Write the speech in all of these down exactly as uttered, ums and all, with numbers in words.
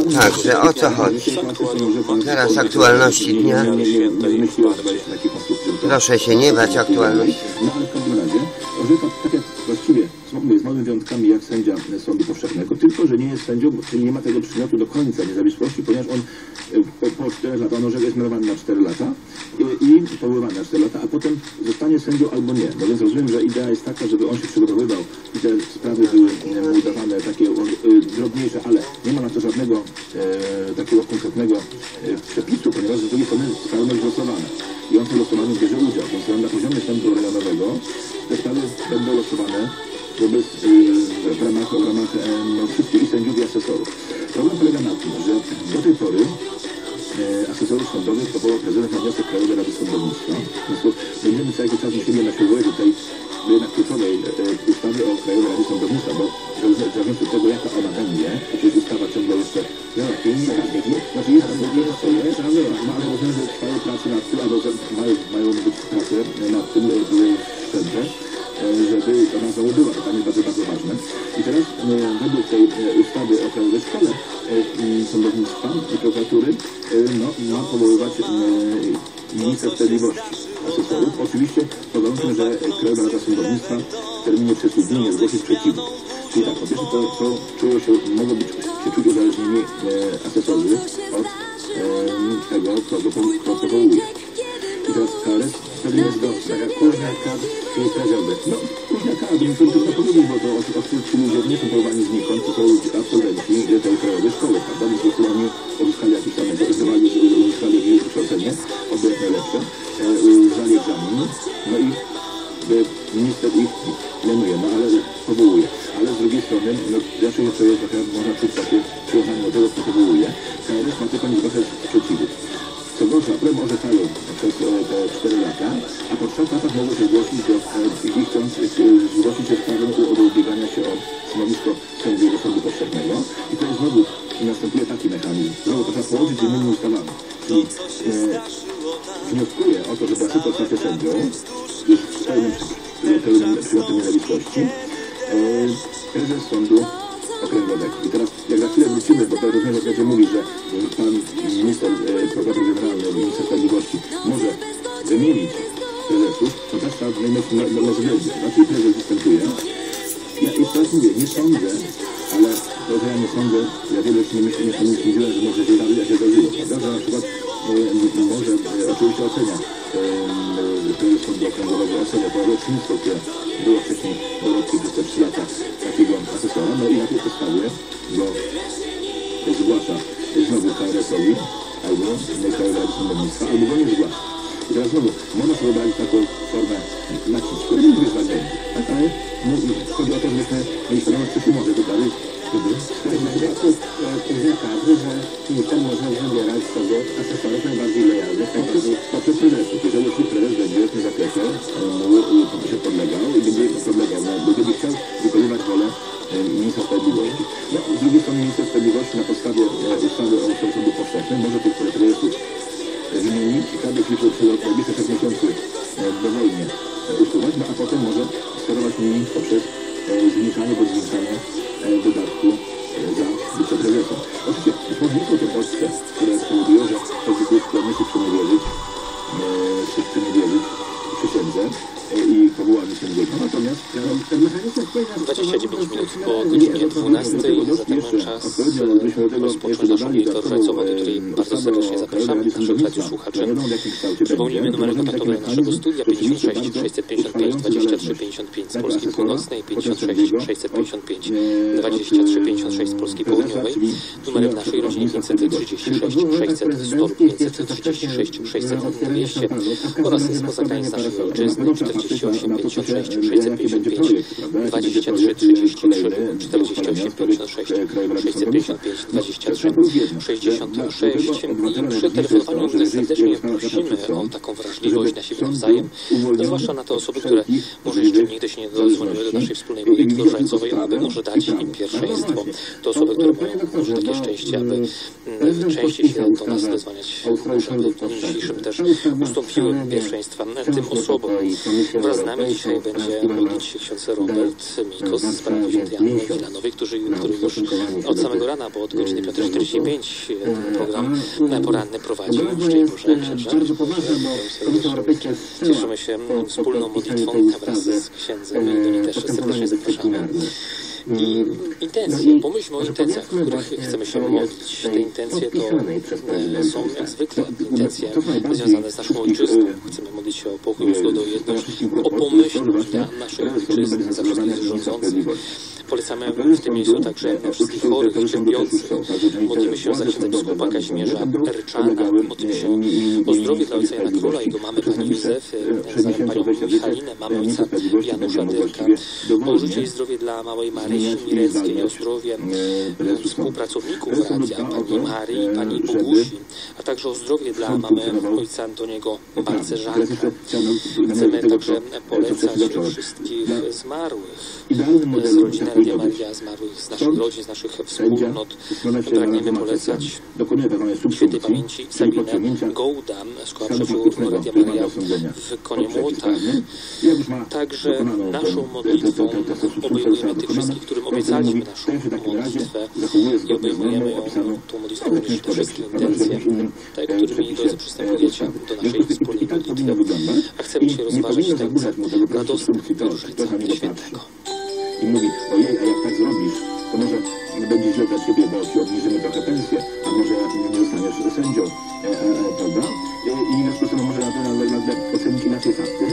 Także o co chodzi? Teraz aktualności dnia. Proszę się nie bać aktualności. No ale w każdym razie orzeka tak jak właściwie z małymi wyjątkami jak sędzia sądu powszechnego, tylko że nie jest sędzią, czyli nie ma tego przymiotu do końca niezawisłości, ponieważ on po, po czterech latach, on orzeka jest mianowany na cztery lata i, i powoływany na cztery lata, a potem zostanie sędzią albo nie. No więc rozumiem, że idea jest taka, żeby on się przygotowywał i te sprawy były mu dawane takie e, drobniejsze, ale nie ma na to żadnego e, takiego konkretnego e, przepisu, ponieważ z drugiej strony sprawy ma być losowane. I on w tym losowaniu bierze udział, więc na poziomie sądu rejonowego te sprawy będą losowane wobec, yy, w ramach, w ramach yy, wszystkich i sędziów i asesorów. Problem polega na tym, że do tej pory yy, asesorów sądowych powołał prezydent na wniosek Krajowej Rady Sądownictwa. W związku z będziemy cały czas musimy na siłę tej jednak kluczowej yy, ustawy o Krajowej Radzie Sądownictwa, bo w zależności od tego, jaka ona będzie, przecież ustawa ciągle jeszcze no, znaczy jest tam drugie jest, no ale rozumiem, że trwają prace nad tym, albo mają, mają być prace nad tym, były wszędzie, żeby ona znowu była. To jest bardzo, bardzo ważne. I teraz według tej ustawy o Krajowej Szkole Sądownictwa i Prokuratury no, ma powoływać minister sprawiedliwości asesorów. Oczywiście pod warunkiem, że Krajowa Rada Sądownictwa w terminie trzydziestu dni nie zgłosi sprzeciwu. Czyli tak, po pierwsze to, to czują się, mogą być się czuć uzależnieni e, asesorzy od e, tego, kto go kto powołuje. I teraz K R S pewnie jest do taka kuźnia kadr, czyli prezydent. No, kuźnia kadr, to trudno powiedzieć, bo to ci ludzie nie są powołani znikąd, to są absolwenci tej krajowej szkoły, prawda? Więc po prostu oni uzyskali jakieś tam, zdawali, uzyskali jakieś wykształcenie, oby jak najlepsze, zdali egzamin, no i minister ich mianuje, no ale powołuje. Ale z drugiej strony, no zawsze to jest trochę, można czuć takie przywiązanie do tego, kto powołuje. K R S ma tylko nie zgłaszać sprzeciwu. Co gorsza, problem orzekają przez te cztery lata, a po trzech latach mogą się zgłosić do, i chcąc zgłosić się sprawą o ubiegania się o stanowisko sędziego sądu powszechnego. I to jest znowu, następuje taki mechanizm. Znowu to trzeba połączyć z innymi ustawami. I e, wnioskuje o to, żeby asystent stał się sędzią, już w pełnym, pełnym przymiotem niezawisłości, e, prezes sądu okręgowego. I teraz, jak za chwilę wrócimy, bo to rozumiem, że będzie mówić, że pan minister, e, prokurator generalny, minister sprawiedliwości może wymienić prezesów, to też trzeba mieć na, na, na względzie. Znaczy prezes występuje. Ja jeszcze raz mówię, nie sądzę, ale to, że ja nie sądzę, ja wiele już nie myślę, nie sądziłem, że może się zdarzyć, a się zdarzyło, prawda? Że na przykład e, może, e, oczywiście ocenia e, prezes sądu okręgowego, ocenia to lecznictwo, które było wcześniej dorobki przez te trzy lata takiego asesora, no i na tej podstawie go zgłasza znowu K R S-owi albo Krajowej Rady Sądownictwa, albo go nie zgłasza. I teraz znowu, można sobie wyobrazić taką formę nacisku, nie mówię za będzie, tak, ale no, chodzi o to, żebyśmy mieli świadomość, co się może wydarzyć. Później kadry, że minister może wybierać sobie asesorów najbardziej lojalnych, poprzez prezesów. Jeżeli jeśli prezes będzie w tym zakresie mu się podlegał i będzie podlegał, będzie chciał wykonywać wolę ministra sprawiedliwości. No, z drugiej strony minister sprawiedliwości na podstawie ustawy o sądu powszechnym może tych prezesów wymienić i kadry przez najbliższe sześć miesięcy dowolnie usuwać, no a potem może sterować nimi poprzez zmniejszanie bądź zwiększanie dodatku za bycie prezesem. Oczywiście, być może nie są to bodźce, które spowodują, że ktoś jest skłonny się przeniewierzyć, się przeniewierzyć przysiędze i powołaniu sędziego. Natomiast ten mechanizm dwadzieścia dziewięć minut po godzinie dwunastej, zatem czas rozpocząć naszą infotracową, do której bardzo serdecznie zapraszamy naszych radiosłuchaczy. Przypomnijmy numery kontaktowe naszego studia pięćdziesiąt sześć sześćset pięćdziesiąt pięć dwadzieścia trzy pięćdziesiąt pięć z Polski Północnej, pięćdziesiąt sześć sześćset pięćdziesiąt pięć dwadzieścia trzy pięćdziesiąt sześć z Polski Południowej, numery w naszej rodzinie pięćset trzydzieści sześć sześćset sto pięćset trzydzieści sześć sześćset dwieście oraz spoza granic naszej ojczyzny czterdzieści osiem pięćdziesiąt sześć sześćset pięćdziesiąt pięć dwadzieścia trzy trzydzieści trzy czterdzieści osiem pięćdziesiąt sześć sześćset pięćdziesiąt pięć dwadzieścia trzy sześćdziesiąt sześć i przy telefonowaniu serdecznie prosimy o taką wrażliwość na siebie nawzajem, zwłaszcza na te osoby, które może jeszcze nigdy się nie dodzwoniły do naszej wspólnej modlitwy różańcowej, aby może dać im pierwszeństwo. To osoby, które mają może takie szczęście, aby częściej się do nas dozwaniać, może aby w dzisiejszym też ustąpiły pierwszeństwa tym osobom, Wraz z nami dzisiaj będzie modlić się ksiądz Robert Mikos z parafii świętej Anny Milanowej, który, który już od samego rana, bo od godziny piątej czterdzieści pięć program poranny prowadził. Szczęść Boże, księże. Cieszymy się wspólną modlitwą wraz z księdzem i do niej też serdecznie zapraszamy. I intencje, pomyślmy o intencjach, w których chcemy się modlić. Te intencje to są jak zwykle intencje związane z naszą ojczyzną. Chcemy modlić się o pokój, zgodę, o jedność, o pomyślność dla naszej ojczyzny, za wszystkich rządzących. Polecamy w tym miejscu także wszystkich chorych i cierpiących. Modlimy się za księdza biskupa Kazimierza Ryczana, modlimy się o zdrowie dla ojca Jana Króla, jego mamy pani Józefy, za panią Michalinę, mamy ojca Janusza Dyrka, o życie i zdrowie dla małej Maryi Mireckiej, o zdrowie współpracowników radia, pani Marii, pani Bogusi, a także o zdrowie dla mamy ojca Antoniego Balcerzaka. Chcemy także polecać wszystkich zmarłych z rodziny Radia Maria, zmarłych z naszych rodzin, z naszych wspólnot. Pragniemy polecać świętej pamięci Sabinę Gołda, szkoła przyjaciół Radia Maria w Koniemłotach. Także naszą modlitwą obejmujemy tych wszystkich, którym obiecaliśmy naszą modlitwę i obejmujemy ją, tą modlitwą również te wszystkie intencje, te, którymi, drodzy, przystępujecie do naszej wspólnej modlitwy. A chcemy dzisiaj rozważyć tekst radosny Różańca Świętego. I mówi, ojej, a jak tak zrobisz, to może będzie źle dla ciebie, bo ci obniżymy trochę pensję, a może nie zostaniesz sędzią, e, e, prawda? I na przykład może nagle ocenić inaczej fakty.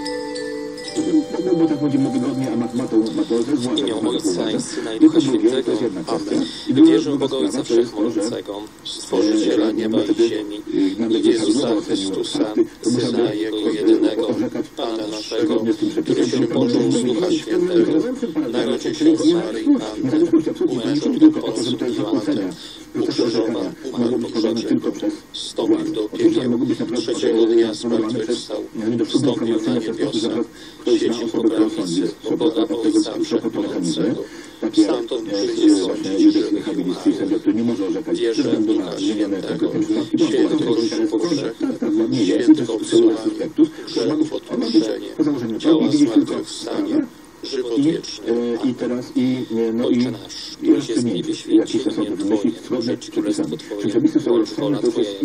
No, bo tak będzie mu wygodnie, a ma, ma to, ma to ze W imię Ojca i Syna i Ducha Świętego. Amen. Wierzę w Boga Ojca Wszechmogącego, Stworzyciela nieba i ziemi, i w Jezusa Chrystusa, Syna Jego jedynego, Pana naszego, który się począł z Ducha Świętego, narodził się z Maryi Panny, umężał do Poncji Piłata, ukrzyżował, umarł po krzyżu, wstąpił do piekieł, trzeciego dnia zmartwychwstał, wstąpił na niebiosa, siedzi po prawicy Boga Ojca Wszechmogącego. Stamtąd przyjdzie sądzić żywych i umarłych. Wierzę w Ducha Świętego, święty Kościół powszechny, święte obcowanie, grzechów odpuszczenie, ciała zmartwychwstanie, żywot wieczny. I teraz i no Ojcze nasz, któryś jest w niebie, święci imię Twoje, przyjdź królestwo Twoje, bądź wola Twoja jako w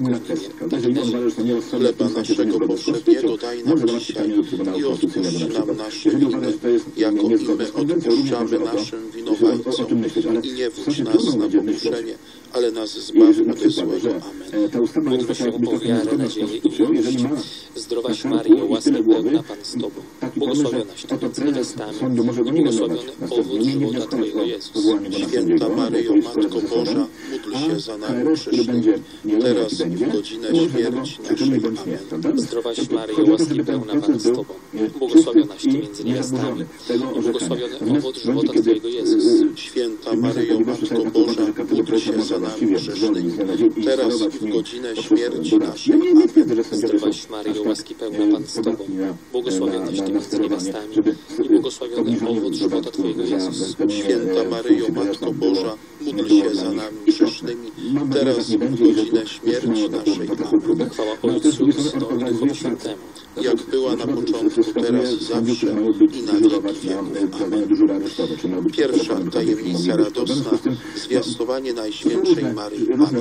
niebie. Chleba naszego powszedniego daj nam dzisiaj i odpuść nam nasze winy, jako i my odpuszczamy naszym winowajcom. I nie wódź nas na pokuszenie, ale nas zbaw ode złego. Amen. Módlmy się o wiarę, nadzieję i miłość. Zdrowaś Maryjo, łaski pełna Pan z Tobą, błogosławionaś Ty między niewiastami i błogosławiony owoc żywota Twojego Jezus. Święta Maryjo, Matko Boża, módl się za nami grzesznymi, teraz w godzinę śmierci naszej. Amen. Zdrowaś Maryjo, łaski pełna Pan z Tobą, błogosławionaś Ty między niewiastami i błogosławiony owoc żywota Twojego Jezus. Święta Maryjo, Matko Boża, módl się za nami grzesznymi, teraz w godzinę śmierci naszej. Amen. Zdrowaś Maryjo, łaski pełna Pan z Tobą, błogosławionaś Ty między niewiastami i błogosławiony owoc żywota Twojego Jezus. Święta Maryjo, Matko Boża, módl się za nami grzesznymi, teraz w godzinę śmierci naszej. Amen. Chwała Ojcu i Synowi i Duchowi Świętemu, jak była na początku, teraz i zawsze, i na wieki wieków. Amen. Pierwsza tajemnica radosna, zwiastowanie Najświętszej Maryi Pannie.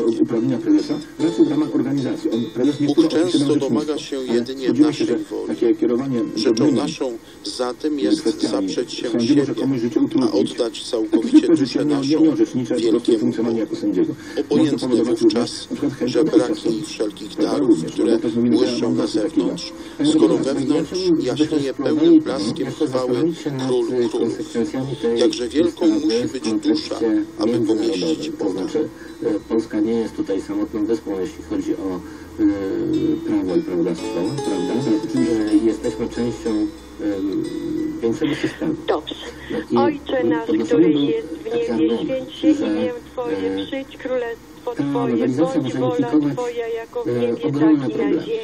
Bóg często domaga się jedynie naszej woli. Rzeczą naszą zatem jest zaprzeć się siebie, a oddać całkowicie duszę naszą wielkiemu Bogu. Obojętne wówczas, że braki wszelkich darów, które błyszczą na zewnątrz, skoro wewnątrz jaśnieje pełnym blaskiem chwały Król Królów. Jakże wielką musi być dusza, aby pomieścić Boga. Polska nie jest tutaj samotną wyspą, jeśli chodzi o y, prawo i prawodawstwo, prawda? Y, jesteśmy częścią y, większego systemu. Dobrze. I, Ojcze nasz, który jest w niebie, święć się imię Twoje, przyjdź królestwo Twoje, bądź wola Twoja jako w niebie, tak i na ziemi.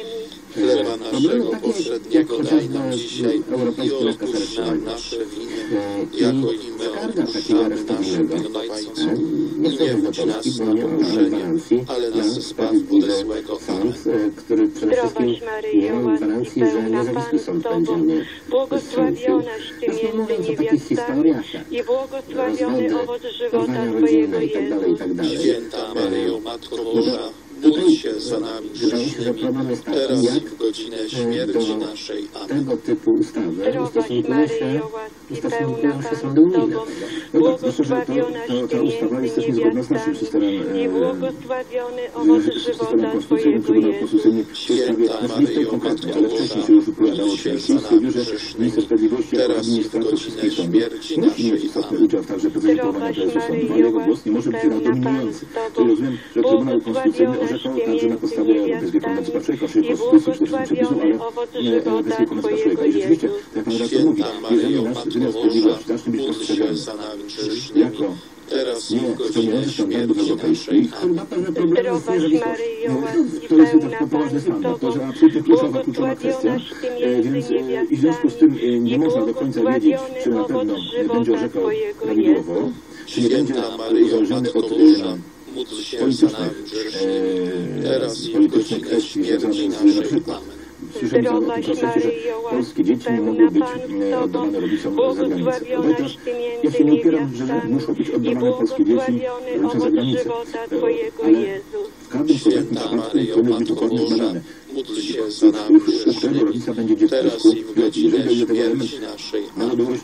Chleba naszego powszedniego daj nam dzisiaj i odpuść nam nasze winy, jako i my odpuszczamy naszym winowajcom. I nie wódź nas na pokuszenie, ale nas zbaw ode złego. Amen. Który przede wszystkim nie ma gwarancji, że niezawisły sąd będzie mnie błogosławionaś Ty między niewiastami i błogosławiony owoc żywota Twojego Jezus. Święta Maryjo, Matko Boża, módl się za nami grzesznymi, teraz i w godzinę śmierci naszej. Amen. Tego typu ustawy Zdrowaś Maryjo, łaski pełna Pan z Tobą, błogosławionaś Ty między niewiastami i błogosławiony owoc żywota Twojego Jezus. Święta Maryjo, Matko Boża, módl się za nami grzesznymi, teraz i w godzinę śmierci naszej. Amen. Zdrowaś Maryjo, łaski pełna Pan z Tobą, błogosławionaś Ty między niewiastami i błogosławiony owoc żywota Twojego Jezus. Święta Maryjo, Matko Boża, módl się za nami grzesznymi, teraz i w godzinę śmierci naszej. Amen. Zdrowaś Maryjo, łaski pełna Pan z Tobą, błogosławionaś Ty między niewiastami i błogosławiony owoc żywota Twojego Jezus. Święta Maryjo, Matko Boża, módl się za nami grzesznymi, teraz i w godzinę śmierci naszej. Amen. Zdrowaś Maryjo, łaski pełna Pan z Tobą, błogosławionaś Ty między niewiastami i błogosławiony owoc żywota Twojego Jezus. Święta Maryjo, Matko Boża, módl się za nami grzesznymi, teraz i w godzinę śmierci naszej. Amen.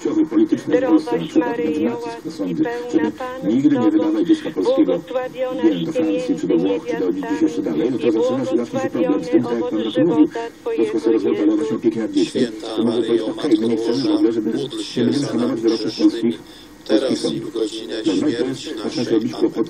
Zdrowaś Maryjo, łaski pełna Pan z Tobą, błogosławionaś Ty między niewiastami i błogosławiony owoc żywota Twojego Jezus. Święta Maryjo, Matko Boża, módl się za nami grzesznymi, teraz i w godzinę śmierci naszej. Amen.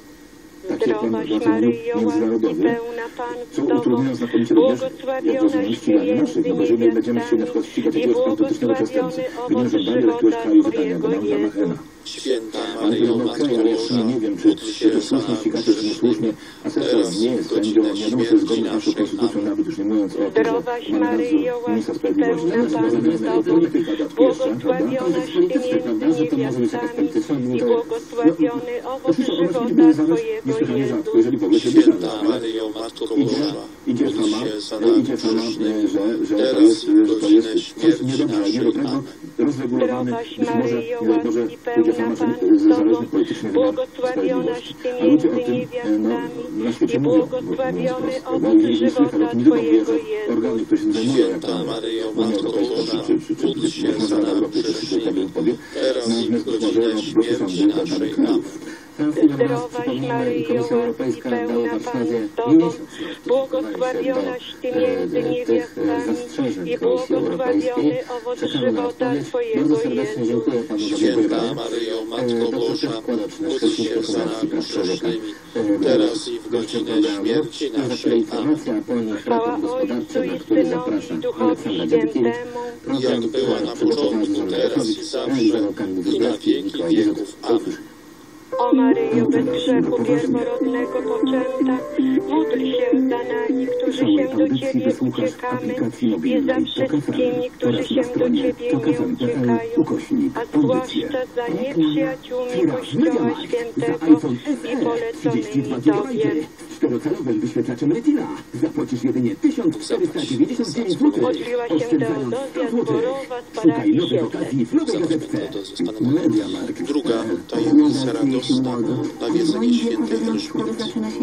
Zdrowaś Maryjo, łaski pełna Pan z Tobą, błogosławionaś Ty między niewiastami i błogosławiony owoc żywota Twojego Jezus. Święta Maryjo, Matko Boża, módl się za nami grzesznymi, teraz i w godzinę śmierci naszej. Amen. Zdrowaś Maryjo, łaski pełna Pan z Tobą, błogosławionaś Ty między niewiastami i błogosławiony owoc żywota Twojego Jezus. Święta Maryjo, Matko Boża, módl się za nami grzesznymi, teraz i w godzinę śmierci naszej. Amen. Zdrowaś Maryjo, łaski pełna Pan z Tobą, błogosławionaś Ty między niewiastami i błogosławiony owoc żywota Twojego Jezus. Święta Maryjo, Matko Boża, módl się za nami grzesznymi, teraz i w godzinę śmierci naszej. Amen. Zdrowaś Maryjo, łaski pełna Pan z Tobą, błogosławionaś Ty między niewiastami i błogosławiony owoc żywota Twojego Jezus. Święta Maryjo, Matko Boża, módl się za nami grzesznymi, teraz i w godzinę śmierci naszej. Amen. Chwała Ojcu i Synowi i Duchowi Świętemu, jak była na początku, teraz i zawsze, i na wieki wieków. Amen. o Maryjo bez grzechu pierworodnego poczęta, módl się za nami, którzy się do Ciebie uciekamy i za wszystkimi, którzy się do Ciebie nie uciekają, a zwłaszcza za nieprzyjaciółmi Kościoła Świętego i poleconymi Tobie. Czterocelowym wyświetlaczem Retila zapłacisz jedynie tysiąc czterysta dziewięćdziesiąt dziewięć złotych. Modliła się Teodozja Zborowa z parafii Siedlec. Druga tajemnica radosna, nawiedzenie świętej Elżbiety.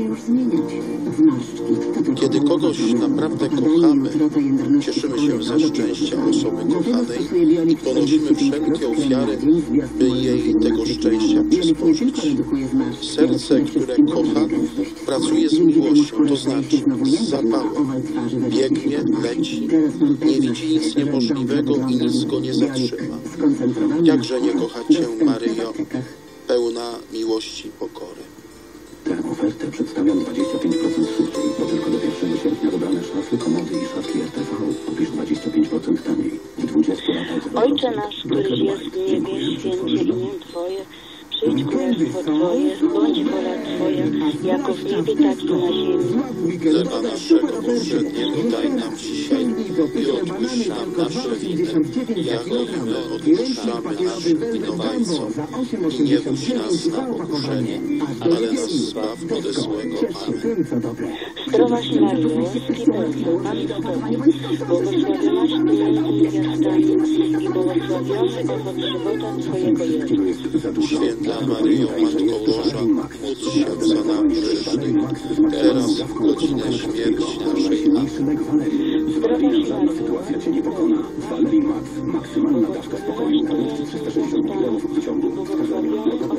Kiedy kogoś naprawdę kochamy, cieszymy się ze szczęścia osoby kochanej i ponosimy wszelkie ofiary, by jej tego szczęścia przysporzyć. Serce, które kocha, pracuje z miłością, to znaczy z zapałem. Biegnie, leci, nie widzi nic niemożliwego i nic go nie zatrzyma. Jakże nie kochać Cię, Maryjo, pełna miłości i pokory. Tę ofertę przedstawiam dwadzieścia pięć procent szybciej, bo tylko do pierwszego sierpnia dobrane szafy, komody i szafki R T V kupisz dwadzieścia pięć procent taniej. W dwudziestu latach Ojcze nasz, któryś jest w niebie, święcie imię Twoje. Przyjdź królestwo Twoje, bądź wola Twoja, jako w niebie, tak i na ziemi. Chleba naszego powszedniego daj nam dzisiaj i odpuść nam nasze winy, jako i my odpuszczamy naszym winowajcom. I nie wódź nas na pokuszenie, ale nas zbaw ode złego. Amen. Zdrowaś Maryjo, łaski pełna, Pan z Tobą, błogosławionaś Ty między niewiastami i błogosławiony owoc żywota Twojego Jezus. Święta Maryjo, Matko Boża, módl się za nami grzesznymi, teraz i w godzinę śmierci naszej. Amen. Zdrowaś Maryjo, Sytuacja Cię nie pokona. Valerii Max. Maksymalna dawka spokojna. trzysta sześćdziesiąt milionów w ciągu. Wskazanie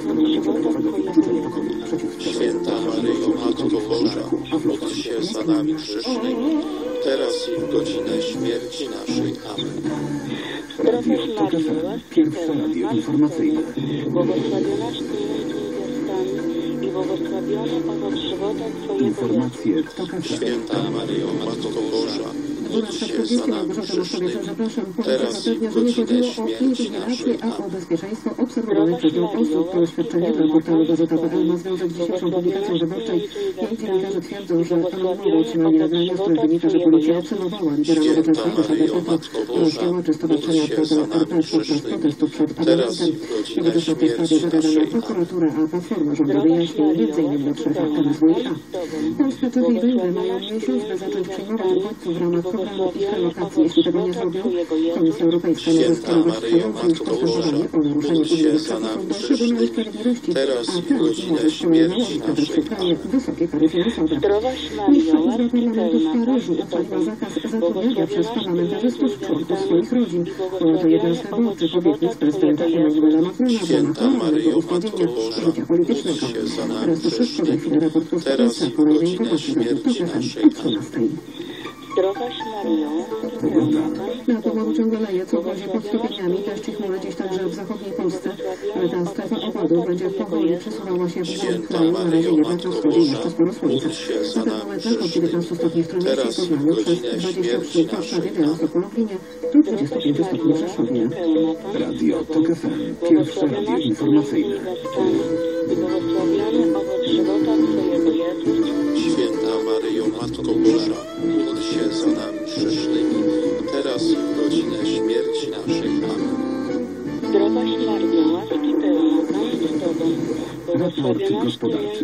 Święta Maryjo, Matko Boża, módl się za nami grzesznymi, teraz i w godzinę śmierci naszej. Amen. Zdrowaś Maryjo, łaski pełna, Pan z Tobą, błogosławionaś Ty między niewiastami i błogosławiony owoc żywota Twojego Jezus. Święta Maryjo, Matko Boża, módl się za nami grzesznymi, teraz i w godzinę śmierci naszej. A o bezpieczeństwo obserwowanych przez nią osób po oświadczeniu dla portalu Gazeta kropka p l ma związek z dzisiejszą publikacją wyborczej. Jej dziennikarze twierdzą, że anonimowo otrzymali nagrania, z których wynika, że policja obserwowała lidera Nowoczesnej Ryszarda oraz działaczy Stowarzyszenia R P podczas protestu przed parlamentem. Jego też o tej sprawie zagadana prokuratura, a Platforma rządu wyjaśnił między innymi do trzech M S W i A. Polscy cywilni mają miesiąc, by zacząć przyjmować uchodźców w ramach programu ich relokacji. Jeśli tego nie zrobią, Komisja Europejska może skierować trwające już postępowanie o naruszenie unijnych przepisów do Trybunału Sprawiedliwości, teraz a i w teraz godzinę może wpłynie na śmierci łaski w naszej. kraju wysokie kary finansowe. Zdrowaś Niższa Maryjo, Izba łaski Parlamentu w pełna, Paryżu Pan z Tobą, uchwaliła zakaz zatrudniania przez parlamentarzystów członków swoich rodzin. Była to jedna z wyborczych obietnic prezydenta Emmanuela Macrona dla Święta Maryjo, naturalnego Matko uzdrowienia Boża, życia politycznego. módl się za nami Teraz to wszystko, za chwilę raport teraz Prostawica, i w kolejne godzinę informacje za śmierci TikTokiem naszej. o trzynastej. Zdrowaś Maryjo, łaski pełna, Pan z Na Tobą, powodu ciągle leje, co wozie pod stopieniami, deszcz i chmury dziś także w zachodniej Polsce. Ale ta strefa opadów będzie powoli przesuwała się w głąb kraju, na razie jednak na wschodzie jeszcze sporo słońca. Na termometrach od dziewiętnastu stopni w Trójmieście i Poznaniu, przez dwadzieścia trzy w Warszawie, Białymstoku, Lublinie, do dwudziestu pięciu stopni w Rzeszowie. Radio TOK F M. Pierwsze radio informacyjne. i błogosławiony owoc żywota Twojego Jezus. Święta Maryjo, Matko Boża, módl się za nami grzesznymi, teraz i w godzinę śmierci naszej. Amen. Zdrowaś Maryjo, łaski pełna, Pan z Tobą, Raport gospodarczy.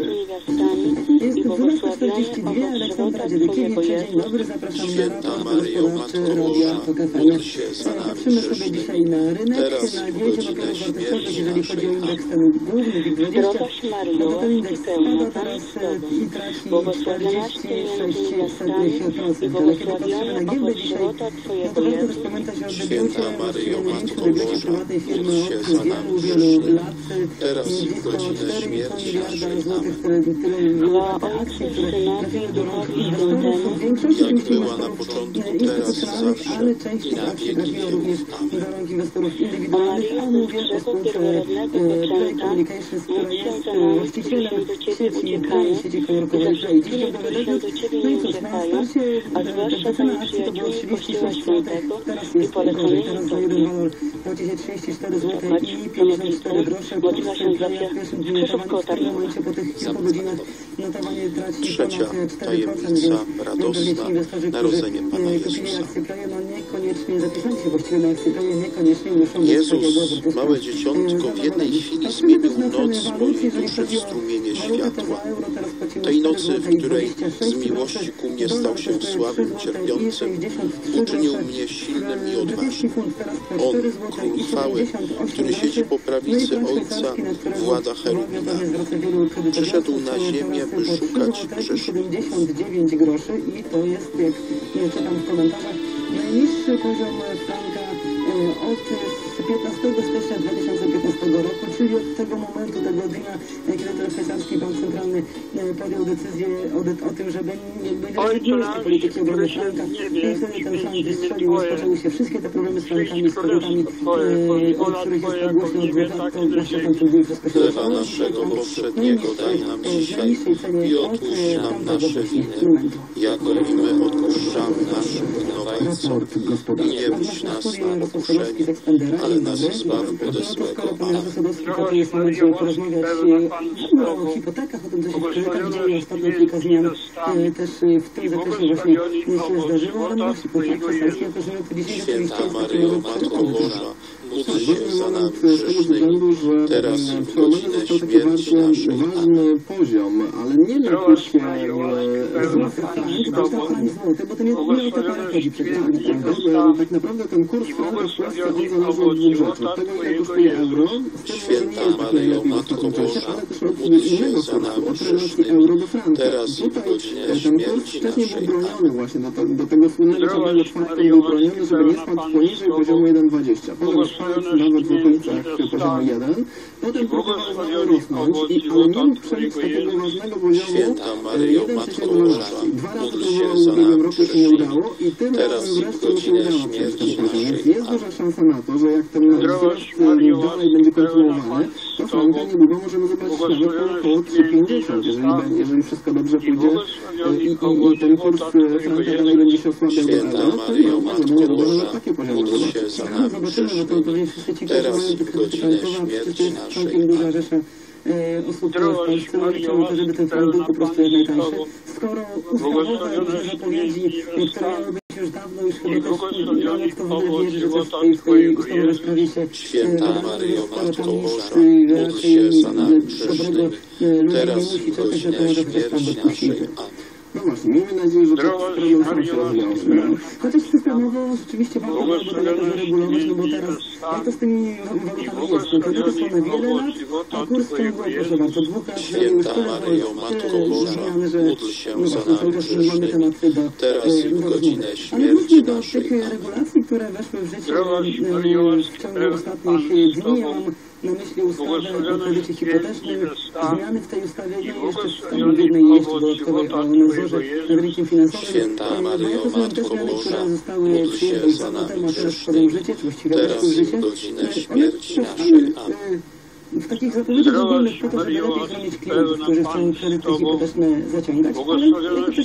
Jest i dwunasta błogosławiony czterdzieści dwa, owoc Aleksandra żywota Dziedykiewicz. Twojego Dzień Jezus. dobry, zapraszam na Święta raport Maryjo, gospodarczy Matko Radia Boża, TOK F M. módl się za nami Patrzymy sobie grzesznymi, dzisiaj na rynek, teraz na i w giełdzie godzinę papierów wartościowych, śmierci jeżeli chodzi o naszej. indeks ten główny WIG dwadzieścia. Zdrowaś Maryjo, No to ten łaski indeks pełna, spada Pan teraz z e, Tobą, i traci błogosławionaś Ty czterdzieści sześć między niewiastami procent. i Ale kiedy błogosławiony patrzymy na giełdę owoc dzisiaj, żywota no Twojego to warto też Jezus. pamiętać o debiucie, Święta Maryjo, najmniejszym Matko debiucie Boża, prywatnej firmy módl się od za nami wielu, wielu grzesznymi, lat. teraz i w Blisko godzinę cztery i pół śmierci miliarda naszej. złotych, Amen. które tyle Dla warte Ojca, akcji, które Syna trafiły i do rąk Ducha inwestorów, Świętego, w większości jak oczywiście była na inwestorów początku, teraz i instytucjonalnych, zawsze, ale część i tych na akcji wieki trafiła wieków. również Amen. do rąk inwestorów O indywidualnych, Maryjo, a bez mówię o grzechu spółce pierworodnego Play poczęta, Communications, która módl się jest za nami, właścicielem którzy się do Ciebie sieci uciekamy Play, sieci i komórkowej za Play. wszystkimi, Dzisiaj którzy się do Ciebie no i nie cóż, na uciekają, starcie a e, zwłaszcza za cena akcji to było nieprzyjaciółmi trzydzieści Kościoła sześć złotych, Świętego teraz i jest gorzej, poleconymi teraz za jeden walor płaci się trzydzieści cztery złote i pięćdziesiąt cztery grosze. modliła się za Playa w pierwszym dniu Krzysztof notowania w Kotar. tym momencie po tych kilku godzinach notowanie traci Trzecia ponad cztery procent, tajemnica więc radosna, najpewniej ci inwestorzy, którzy narodzenie Pana e, kupili Jezusa. akcje Playa, no niekoniecznie zapisali się właściwie na akcje Playa, niekoniecznie muszą być Jezus, takiego po prostu, małe e, dzieciątko, w jednej zadowoleni. chwili Patrzymy też zmienił na ceny noc walut, swojej jeżeli duszy w chodzi o strumienie walutę, to światła. za euro teraz płacimy Tej nocy, cztery w złote i której dwadzieścia sześć z miłości groszy. ku mnie stał Dolar się kosztuje słabym trzy złote i cierpiącym, sześćdziesiąt trzy uczynił grosze. mnie silnym i Brytyjski odważnym. funt teraz po On, cztery złote król i chwały, siedemdziesiąt osiem który siedzi groszy. po prawicy No i frank Ojca, szwajcarski, na którego włada uwagę Cherubina. pewnie zwraca wielu kredytobiorców, Przyszedł na ceny ziemię, teraz by po trzy szukać złote i grzeszników. siedemdziesiąt dziewięć groszy i to jest, jak nie czytam w komentarzach, najniższy poziom franka e, od piętnastego stycznia dwa tysiące piętnastego roku, czyli od tego momentu, tego dnia, e, kiedy ten szwajcarski bank centralny e, podjął decyzję o, de- o tym, żeby nie rezygnuje z tej polityki obrony franka. I wtedy ten frank wystrzelił, rozpoczęły się wszystkie te problemy z frankami, z kredytami, e, o których jest tak głośno od dwóch lat, to właśnie tam próbuje wszystko się Chleba rozwiązać. naszego powszedniego daj nam dzisiaj i odpuść nam nasze winy, jako i my odpuszczamy odpuszczamy naszym winowajcom i nie wódź nas na pokuszenie, ale nas zbaw ode złego. Amen. porozmawiać o hipotekach, o tym, co się w kredytach dzieje. Ostatnio kilka zmian też w tym zakresie właśnie się zdarzyło, ale no hipoteka kwestia, to że po dziesięć Święta Maryjo, Matko Boża, módl się za nami grzesznymi, teraz i w godzinę śmierci naszej. Ważny poziom, ale nie na kursie złoty, bo to nie o te parę chodzi przecież. Tak naprawdę ten kurs franka w Polsce on zależy od dwóch rzeczy. Od tego, ile kosztuje euro, Święta Maryjo, Matko Boża, módl się za nami grzesznymi, teraz i w godzinę śmierci naszej. Broniony właśnie do, to, do tego słynnego czarnego czwartku był broniony, żeby nie spadł poniżej poziomu jeden przecinek dwadzieścia. Potem spadł nawet w okolicach poziomu jeden. Potem próbował znowu rosnąć, i, ale nie mógł przejść z takiego ważnego poziomu jeden przecinek dwanaście. Dwa razy próbował w ubiegłym roku, się nie udało i tym razem wreszcie mu się udało przejść ten poziom. Więc jest duża szansa na to, że jak ten wzrost dalej będzie kontynuowany, to franka niedługo możemy zobaczyć nawet po około trzy pięćdziesiąt, jeżeli, jeżeli wszystko dobrze pójdzie i, i, i ten kurs franka dalej będzie się osłabiał do euro, to nie możemy niedługo takie poziomy zobaczyć. Zobaczymy, że to pewnie wszyscy ci, którzy mają tych kredytów, przecież jest całkiem duża rzesza osób w Polsce, no liczymy to, żeby ten frank był po prostu jak najtańszy. Skoro ustawowe różne zapowiedzi, które miały być już dawno, już chyba też nawet kto w ogóle wierzy, że coś w tej, w tej ustawowej sprawie się Święta Maryjo, Matko Boża, módl się za nami grzesznymi, teraz i w godzinę śmierci naszej. No właśnie, miejmy nadzieję, że to problem sam się rozwiąże. Chociaż systemowo rzeczywiście warto byłoby to jakoś zaregulować, no bo teraz, jak to z tymi walutami jest? No kredyty są na wiele lat, a kurs w ciągu, proszę bardzo, dwóch lat. Święta Maryjo, Matko Boża, módl się za nami grzesznymi, teraz i w godzinę śmierci naszej. Ale tych regulacji, które weszły w życie w ciągu ostatnich dni, ja mam na myśli ustawę o kredycie hipotecznym, zmiany w tej ustawie, nie jeszcze w jednej jeszcze dodatkowej o nadzorze nad rynkiem finansowym. Święta Maryjo, Matko Boża, módl się za nami grzesznymi, teraz i w godzinę śmierci naszej. Amen. W takich zapowiedziach ogólnych po to, żeby lepiej chronić klientów, którzy chcą kredyty hipoteczne zaciągać, ale jako też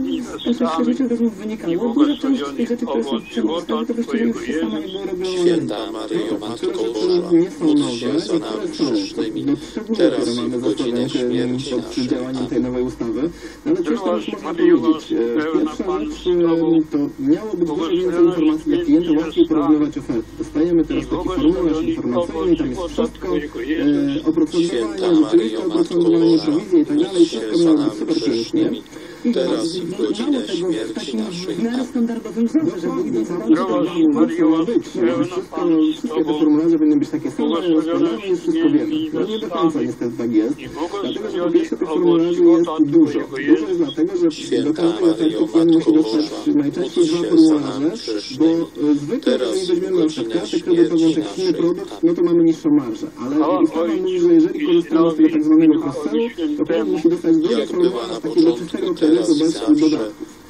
z naszych życia rozmów wynikało, duża część tych rzeczy, które są przedstawione, to właściwie już się sama nie było robione. Święta Maryjo, Matko Boża, módl się za nami grzesznymi, teraz i w godzinę śmierci naszej. Działaniem tej nowej ustawy, ale coś tam już można powiedzieć. Pierwsza rzecz to miało być dużo więcej informacji dla klienta, łatwiej porównywać oferty. Dostajemy teraz taki formularz informacyjny, tam jest wszystko, oprocentowanie, rzeczywiste oprocentowanie, prowizje i tak dalej, wszystko miało być super pięknie. Teraz i w godzinę śmierci naszej. W miarę standardowym wzorze, żeby idąc za bardzo być. Wszystkie te formularze powinny być takie same, rozkładane, jest wszystko wiele. No nie do końca niestety tak jest, dlatego że po pierwsze tych formularzy jest dużo. Dużo jest dlatego, że do każdej oferty klient musi dostać najczęściej dwa formularze, bo zwykle jeżeli weźmiemy na przykład kartę kredytową czy inny produkt, no to mamy niższą marżę, ale ustawa mówi, że jeżeli korzystamy z tego tak zwanego cross-sellu, to klient musi dostać drugi formularz takiego czystego kredytu bez dodatków.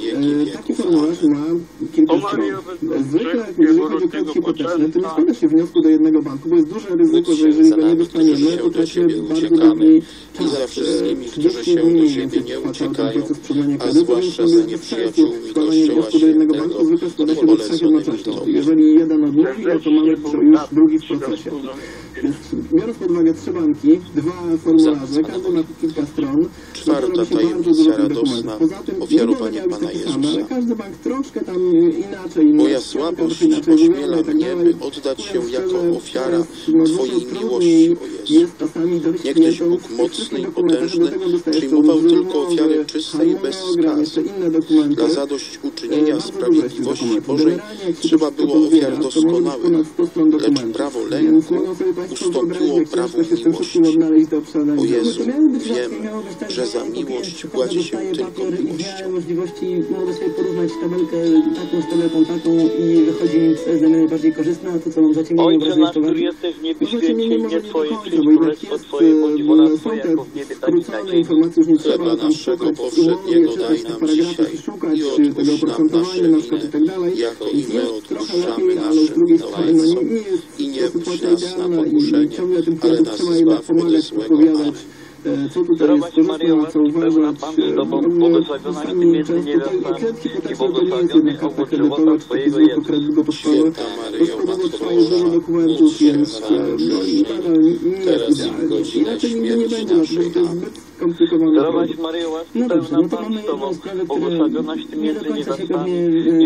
E, taki formularz ma kilka stron. Zwykle, jeżeli chodzi o kredyt hipoteczny, to nie składa się wniosku do jednego banku, bo jest duże ryzyko, że jeżeli go nie dostaniemy, to tracimy bardzo długi czas. I za wszystkimi, którzy się do siebie nie uciekają, a zwłaszcza za nieprzyjaciółmi Kościoła Świętego, zwykle składa się do trzech jednocześnie. Jeżeli jeden odmówi, no to mamy już drugi w procesie. Więc biorąc pod uwagę trzy banki, dwa formularze, każdy ma kilka stron, czwarta tajemnica radosna, ofiarowanie Pana Jezusa. Ale każdy bank troszkę tam inaczej. Moja słabość ośmiela mnie, by oddać się jako ofiara Twojej miłości, o Jezu. Niegdyś Bóg mocny i potężny przyjmował tylko ofiary czyste i bez skazu. Dla zadośćuczynienia sprawiedliwości Bożej trzeba było ofiar doskonałych, lecz prawo lęku ustąpiło prawu miłości. O Jezu, wiem, że za miłość płaci się tylko miłością. Możliwości, mogę sobie porównać tabelkę taką z tabelką taką i wychodzi mi dla mnie najbardziej korzystna, a to co mam zaciemnienie Ojcze nasz, który jesteś w niebie, święcie imię Twoje, przyjdź królestwo Twoje, bądź wola Twoja, jako w niebie, tak i na ziemi. Chleba naszego powszedniego daj nam dzisiaj i odpuść nam nasze winy, jako i my odpuszczamy naszym winowajcom. I nie wódź nas na pokuszenie, ale nas zbaw ode złego. Amen. co tutaj jest korzystne, na co uważać. Sami często te kredyt hipoteczny to nie jest jedna karta kredytowa, czy taki zwykły kredyt gotowościowy. Gospodarze trwają dużo dokumentów, więc no i nadal nie jest idealnie. Inaczej nigdy nie będzie, dlatego że to jest zbyt skomplikowane. No dobrze, no to mamy jedną sprawę, która nie do końca się pewnie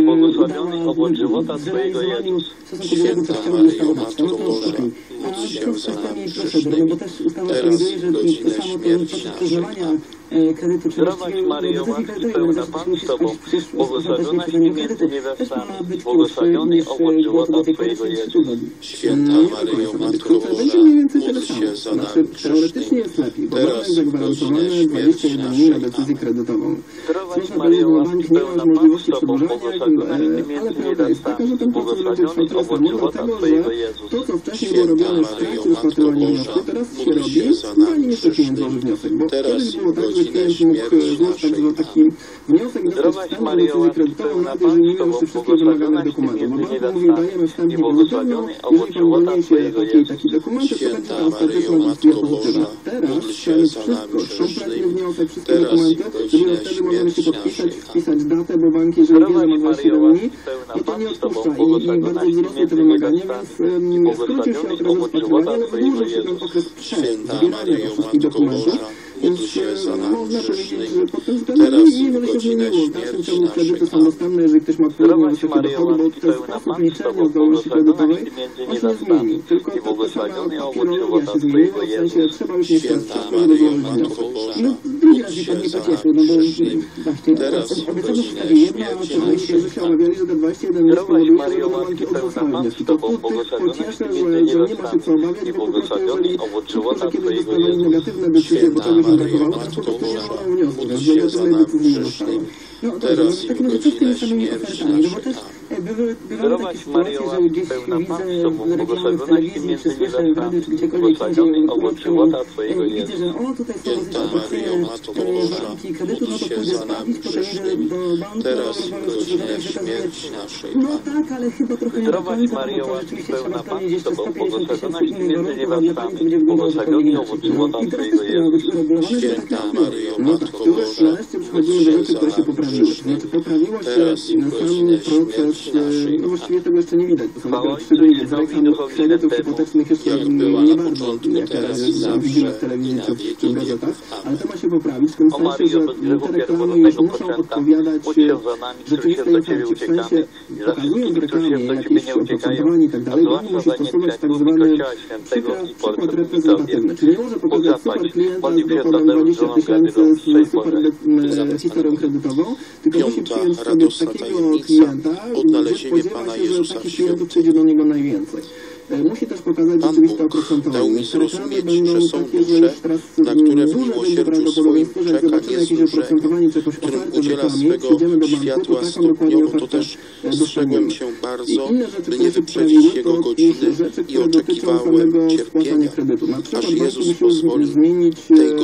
udała w zrealizowaniu w stosunku do tego, co chciała ustawodawca. No to okej. A co w systemie proceder? No bo też ustawa przewiduje, że to samo to proces przyznawania kredytu, czy właściwie decyzji kredytowej, bo zawsze musi spłacić przecież ostatecznie przyznanie kredytu. Też ma być krótszy niż było to do tej pory trzydzieści tygodni. Święta Maryjo, Matko Boża, módl się za nami grzesznymi. Teoretycznie jest lepiej, bo mamy zagwarantowane dwadzieścia jeden dni na decyzję kredytową. Słuszna powiedzieć, że bank nie ma możliwości przedłużania, ale prawda jest taka, że ten proces będzie trwał tyle samo, dlatego że to, co wcześniej było robione w trakcie rozpatrywania wniosku, teraz się robi, zanim jeszcze klient złoży wniosek, bo kiedyś było tak, że klient mógł złożyć taki wniosek i dostać wstępną decyzję kredytową, nawet jeżeli nie miał jeszcze wszystkich wymaganych dokumentów, bo bank mówi, dajemy wstępnie pozytywną, jeżeli pan uwolnieje taki i taki dokument, to będzie ta ostateczna decyzja pozytywna. Teraz trzeba mieć wszystko, kompletny wniosek, wszystkie dokumenty, dopiero wtedy możemy się podpisać, wpisać datę, bo bank, jeżeli wie, że ma dwadzieścia siedem dni, no to nie odpuszcza i, i bardzo wzrosły te wymagania, więc skrócił się okres rozpatrywania, ale wydłużył się ten okres przed zbierania tych wszystkich dokumentów. Więc można powiedzieć, że pod tym względem niewiele się zmieniło. W dalszym ciągu kredyty są dostępne, jeżeli ktoś ma odpowiednio wysokie dochody, bo ten sposób liczenia zdolności kredytowej on się nie zmieni. Tylko ta sama papierologia się zmieniła, w sensie trzeba już mieć teraz wszystko, żeby złożyć wniosek. No drugi raz mnie pan nie pocieszył, no bo właśnie obiecano w ustawie jedno, a tutaj się że się obawiali, że te dwadzieścia jeden dni spowoduje, że będą banki odrzucały wnioski. To tu tych pocieszę, że, że nie ma się co obawiać, bo po prostu jeżeli szybko, że kiedyś dostawali negatywne decyzje, bo czegoś im brakowało, to po prostu nie mają wniosku, więc negatywnej decyzji nie dostałem. No dobrze, no w takim razie co z tymi samymi ofertami? No bo też były, bywały takie sytuacje, że gdzieś widzę reklamy w telewizji, czy słyszę w radiu, czy gdziekolwiek indziej ulotką, widzę, że o, tutaj są dosyć atrakcyjne warunki kredytu, no to pójdę sprawdzić, potem idę do banku, no tak, ale chyba trochę nie do końca, bo to rzeczywiście trzeba spełnić jeszcze sto pięćdziesiąt tysięcy innych warunków, a dla pani to będzie wyglądało zupełnie inaczej. I teraz też to ma być uregulowane, że tak naprawdę, no tak, tu już nareszcie przechodzimy do rzeczy, które się poprawiły. Znaczy poprawiło się sam proces, no właściwie tego jeszcze nie widać, to są dopiero trzy dni, więc reklam kredytów hipotecznych jeszcze nie bardzo, jak widzimy w telewizji czy w gazetach, ale to ma się poprawić w tym sensie, że te reklamy już muszą odpowiadać rzeczywistej ofercie, w sensie pokazując w reklamie jakieś oprocentowanie i tak dalej, bank musi stosować tak zwany przykład reprezentatywny, czyli nie może pokazać super klienta z dochodem dwadzieścia tysięcy z super historią kredytową, tylko musi przyjąć sobie takiego klienta, że spodziewa się, że takich klientów przyjdzie do niego najwięcej. Musi też pokazać rzeczywiste oprocentowanie. Te reklamy będą takie, że już teraz duże będzie prawdopodobieństwo, że jak zobaczymy jakieś oprocentowanie czy jakąś ofertę w reklamie, przyjdziemy do banku, to taką dokładnie ofertę dostaniemy. I inne rzeczy, które się poprawiły, to rzeczy, które dotyczą samego spłacania kredytu. Na przykład banki muszą zmienić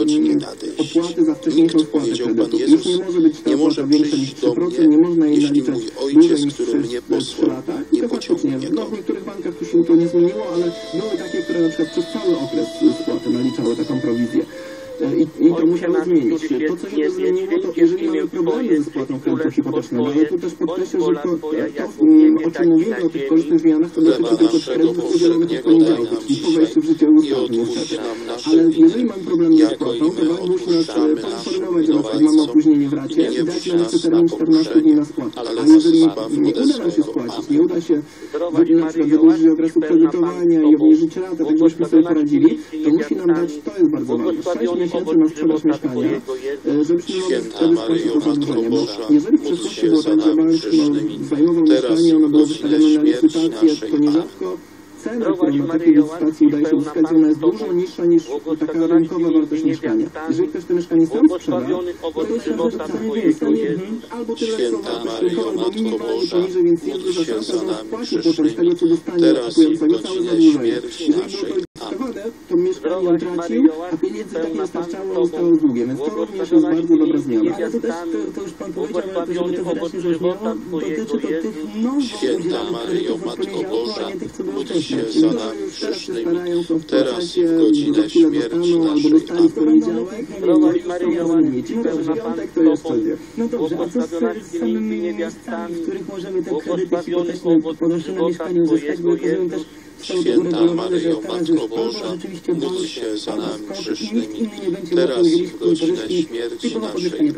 opłaty za wcześniejszą spłatę kredytu. Już nie może być ta opłata większa niż trzy procent, nie można jej naliczać dłużej niż trzy lata. I to faktycznie, no w niektórych bankach to się to nie zmieniło, ale były takie, które na przykład przez cały okres spłaty naliczały taką prowizję. I, I to musiało zmienić. To, co się zmieniło, to jeżeli mamy problemy ze spłatą kredytu hipotecznego, ale tu też podkreślę, że to, to o czym mówimy, o tych korzystnych zmianach, to dotyczy tylko kredytów udzielonych w poniedziałku, czyli po wejściu w życie ustawy niestety. Ale jeżeli mamy problemy ze spłatą, to bank musi nas poinformować, że na przykład mamy opóźnienie w racie i dać nam jeszcze termin czternaście dni na spłatę. A jeżeli nie uda nam się spłacić, nie uda się na przykład wydłużyć okresu kredytowania i obniżyć ratę, tak żebyśmy sobie poradzili, to musi nam dać, to jest bardzo ważne, sześć miesięcy na sprzedaż mieszkania, żebyśmy mogli wtedy spłacić to zadłużenie. Bo jeżeli w przeszłości było tak, że bank no, zajmował mieszkanie, ono było wystawione na licytację, to nierzadko cena, którą na takiej licytacji udaje się uzyskać, ona jest dużo niższa niż taka rynkowa wartość mieszkania. Jeżeli ktoś to mieszkanie sam sprzeda, to to jest szansa, że ceny nie jest albo tyle co wartość rynkowa, albo minimalnie poniżej, więc jest duża szansa, że on spłaci potem z tego, co dostanie od kupującego całe zadłużenie. Jeżeli było to licytowane, to mieszkanie ani ją tracił, a pieniędzy tak nie starczało, zostało z długiem, więc to również jest bardzo dobra zmiana. Ale to też, to, to już Pan powiedział, ale to, żeby to wyraźnie zabrzmiało, dotyczy to tych nowo udzielonych kredytów odpowiedzialnych, a nie tych, co były wcześniej. Ci ludzie już teraz się starają, są w procesie, za chwilę dostaną albo dostali w poniedziałek, nie ci, to w piątek to jeszcze nie. No dobrze, a co z samymi miejscami, w których możemy te kredyty hipoteczne podnoszone na mieszkaniu uzyskać, bo rozumiem też Święta Maryjo, Matko Boża, módl się za nami grzesznymi, teraz i w godzinę śmierci naszej. Amen.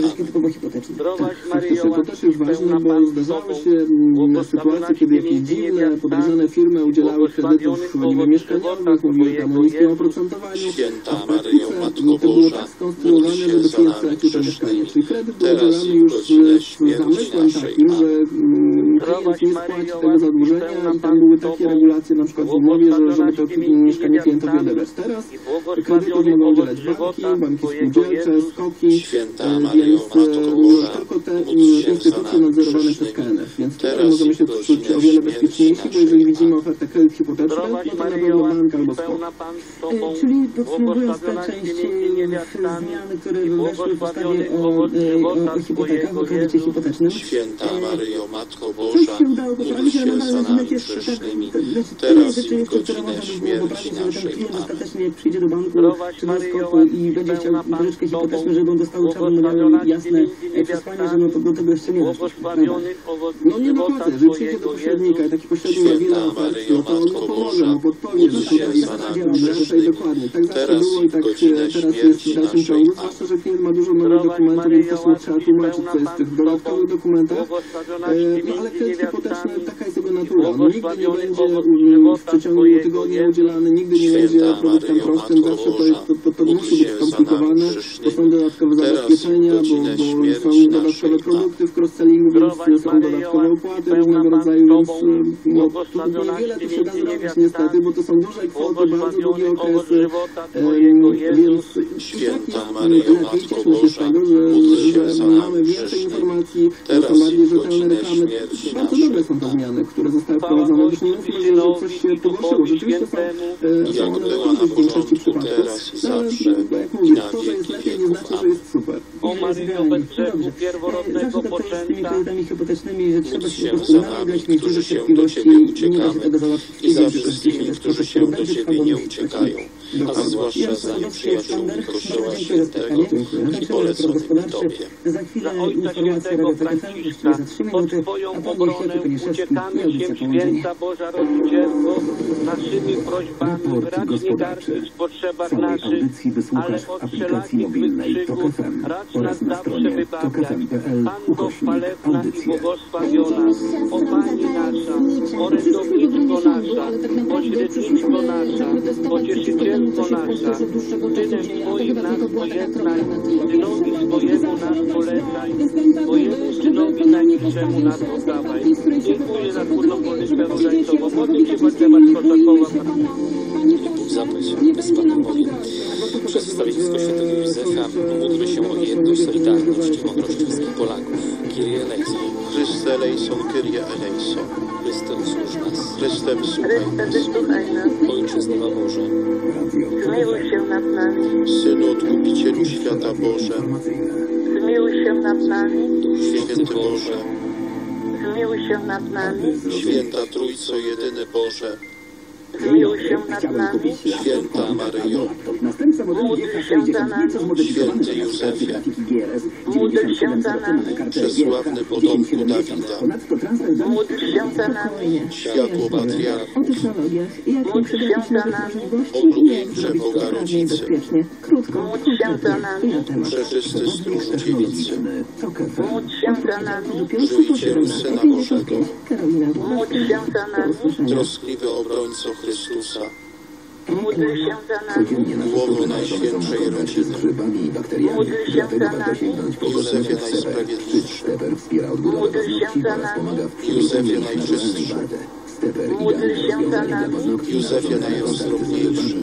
To też już ważne, bo zdarzały się sytuacje, kiedy jakieś dziwne, podejrzane firmy udzielały kredytów niby mieszkaniowych, mówiły tam o niskim oprocentowaniu, a w praktyce to było tak skonstruowane, żeby klient stracił to mieszkanie. Czyli kredyt był udzielany już z zamysłem takim, że klient nie spłaci tego zadłużenia i tam były takie regulacje, na przykład w umowie, że, żeby to mieszkanie klientowi odebrać. Teraz kredytów mogą udzielać banki, banki spółdzielcze, skoki, więc tylko te instytucje nadzorowane przez K N F. Więc tutaj możemy się czuć o wiele bezpieczniejsi, bo jeżeli widzimy ofertę kredyt hipoteczny, no to na pewno bank albo skok. Czyli podsumowując tę część zmiany, które weszły w ustawie o, o, o hipotekach, o kredycie hipotecznym. Święta Maryjo, Matko Boża, módl się za nami grzesznymi, teraz i w godzinę śmierci naszej. Klient ostatecznie przyjdzie do banku czy do skoku i będzie chciał pożyczkę hipoteczną, żeby on dostał czarno-białe jasne przesłanie, że no to do tego jeszcze nie doszło. No nie do końca, jeżeli przyjdzie do pośrednika i taki pośrednik ma wiele ofert, no to on mu pomoże, mu podpowie, że tutaj jest adresza i dokładnie. Tak zawsze było i tak teraz jest w dalszym ciągu, zwłaszcza, że klient ma dużo nowych dokumentów, więc też nie trzeba tłumaczyć, co jest w tych dodatkowych dokumentach. No ale kredyt hipoteczny, taka jest jego natura. On nigdy nie będzie w przeciągu tygodnia udzielany, nigdy nie będzie produktem prostym, zawsze to, jest, to, to, to musi być skomplikowane, bo są dodatkowe zabezpieczenia, bo, bo są dodatkowe produkty w cross-sellingu, więc są dodatkowe opłaty różnego rodzaju, więc no, tu niewiele tu się da zrobić niestety, bo to są duże kwoty, bardzo długie okresy, um, więc Święta Maryjo, lepiej cieszmy się z tego, że, że mamy więcej informacji, są bardziej rzetelne reklamy. Bardzo dobre są te zmiany, które zostały wprowadzone, już nie mówmy, że coś się pogorszyło. Rzeczywiście są osiągnięte w większości przypadków, no, ale jak mówię, to, że jest lepiej, nie znaczy, że jest super. O Maryjo, bez grzechu pierworodnego poczęta. Z tymi kredytami hipotecznymi, że trzeba się po Módl prostu się za nami, nalegać, mieć dużo którzy się do cierpliwości Ciebie i nie da się uciekamy, tego załatwić. i za wszystkimi, którzy się do Ciebie nie uciekają, a zwłaszcza za nieprzyjaciółmi Kościoła Świętego i poleconych Tobie. Za chwilę informacja Radio T K F, właściwie za trzy minuty, a po niej Jakub Janiszewski i audycja Połączenie. Boża Rodzicielko, naszymi prośbami wyraźnie gardzić w potrzebach naszych, ale od wszelakich wykrzyków racz nas zawsze wybawiać. Panno chwalebna i błogosławiona, o Pani nasza, orędowniczko nasza, pośredniczko nasza, pocieszycielko nasza, Synem Twoim nas pojednaj, Synowi swojemu nas polecaj, Twojemu Synowi najniższemu nas oddawaj. Dziękuję za trudną modlitwę różańcową. Modlę się Waldemar Koszakowa. Bóg zapłać bezpanowowi. Przez wstawiennictwo świętego Józefa módlmy się o jedność, solidarność i mądrość wszystkich Polaków. Kyrie eleison. Chryste eleison, Kyrie eleison. Chryste usłuż nas. Chryste wysłuchaj nas. Ojcze z nieba Boże. Zmiłuj się nad nami. Synu Odkupicielu świata Boże. Zmiłuj się nad nami. Święty Boże. Zmiłuj się nad nami. Święta Trójco Jedyny Boże. Zmiłuj się nad nami. Święta Maryjo. Następca modelu Módl się za nami. Święty Józefie. Módl się za nami. Przesławny potomku Dawida. Módl się za nami. Światło patriarchów. O technologiach i jak Módl się za nami. Oblubieńcze Boga Rodzicy. Krótko, Módl się za nami. Przeczysty stróż dziewicy. Módl się za nami. Żywicielu Syna Bożego. Módl się za nami. Troskliwy obrońco Chrystusa. Módl się za nami. Głowo Najświętszej Rodziny. Módl się za nami. Józefie Najsprawiedliwszy. Módl się za nami. Józefie Najczystszy. Módl się za nami. Józefie Najozdrowniejszy.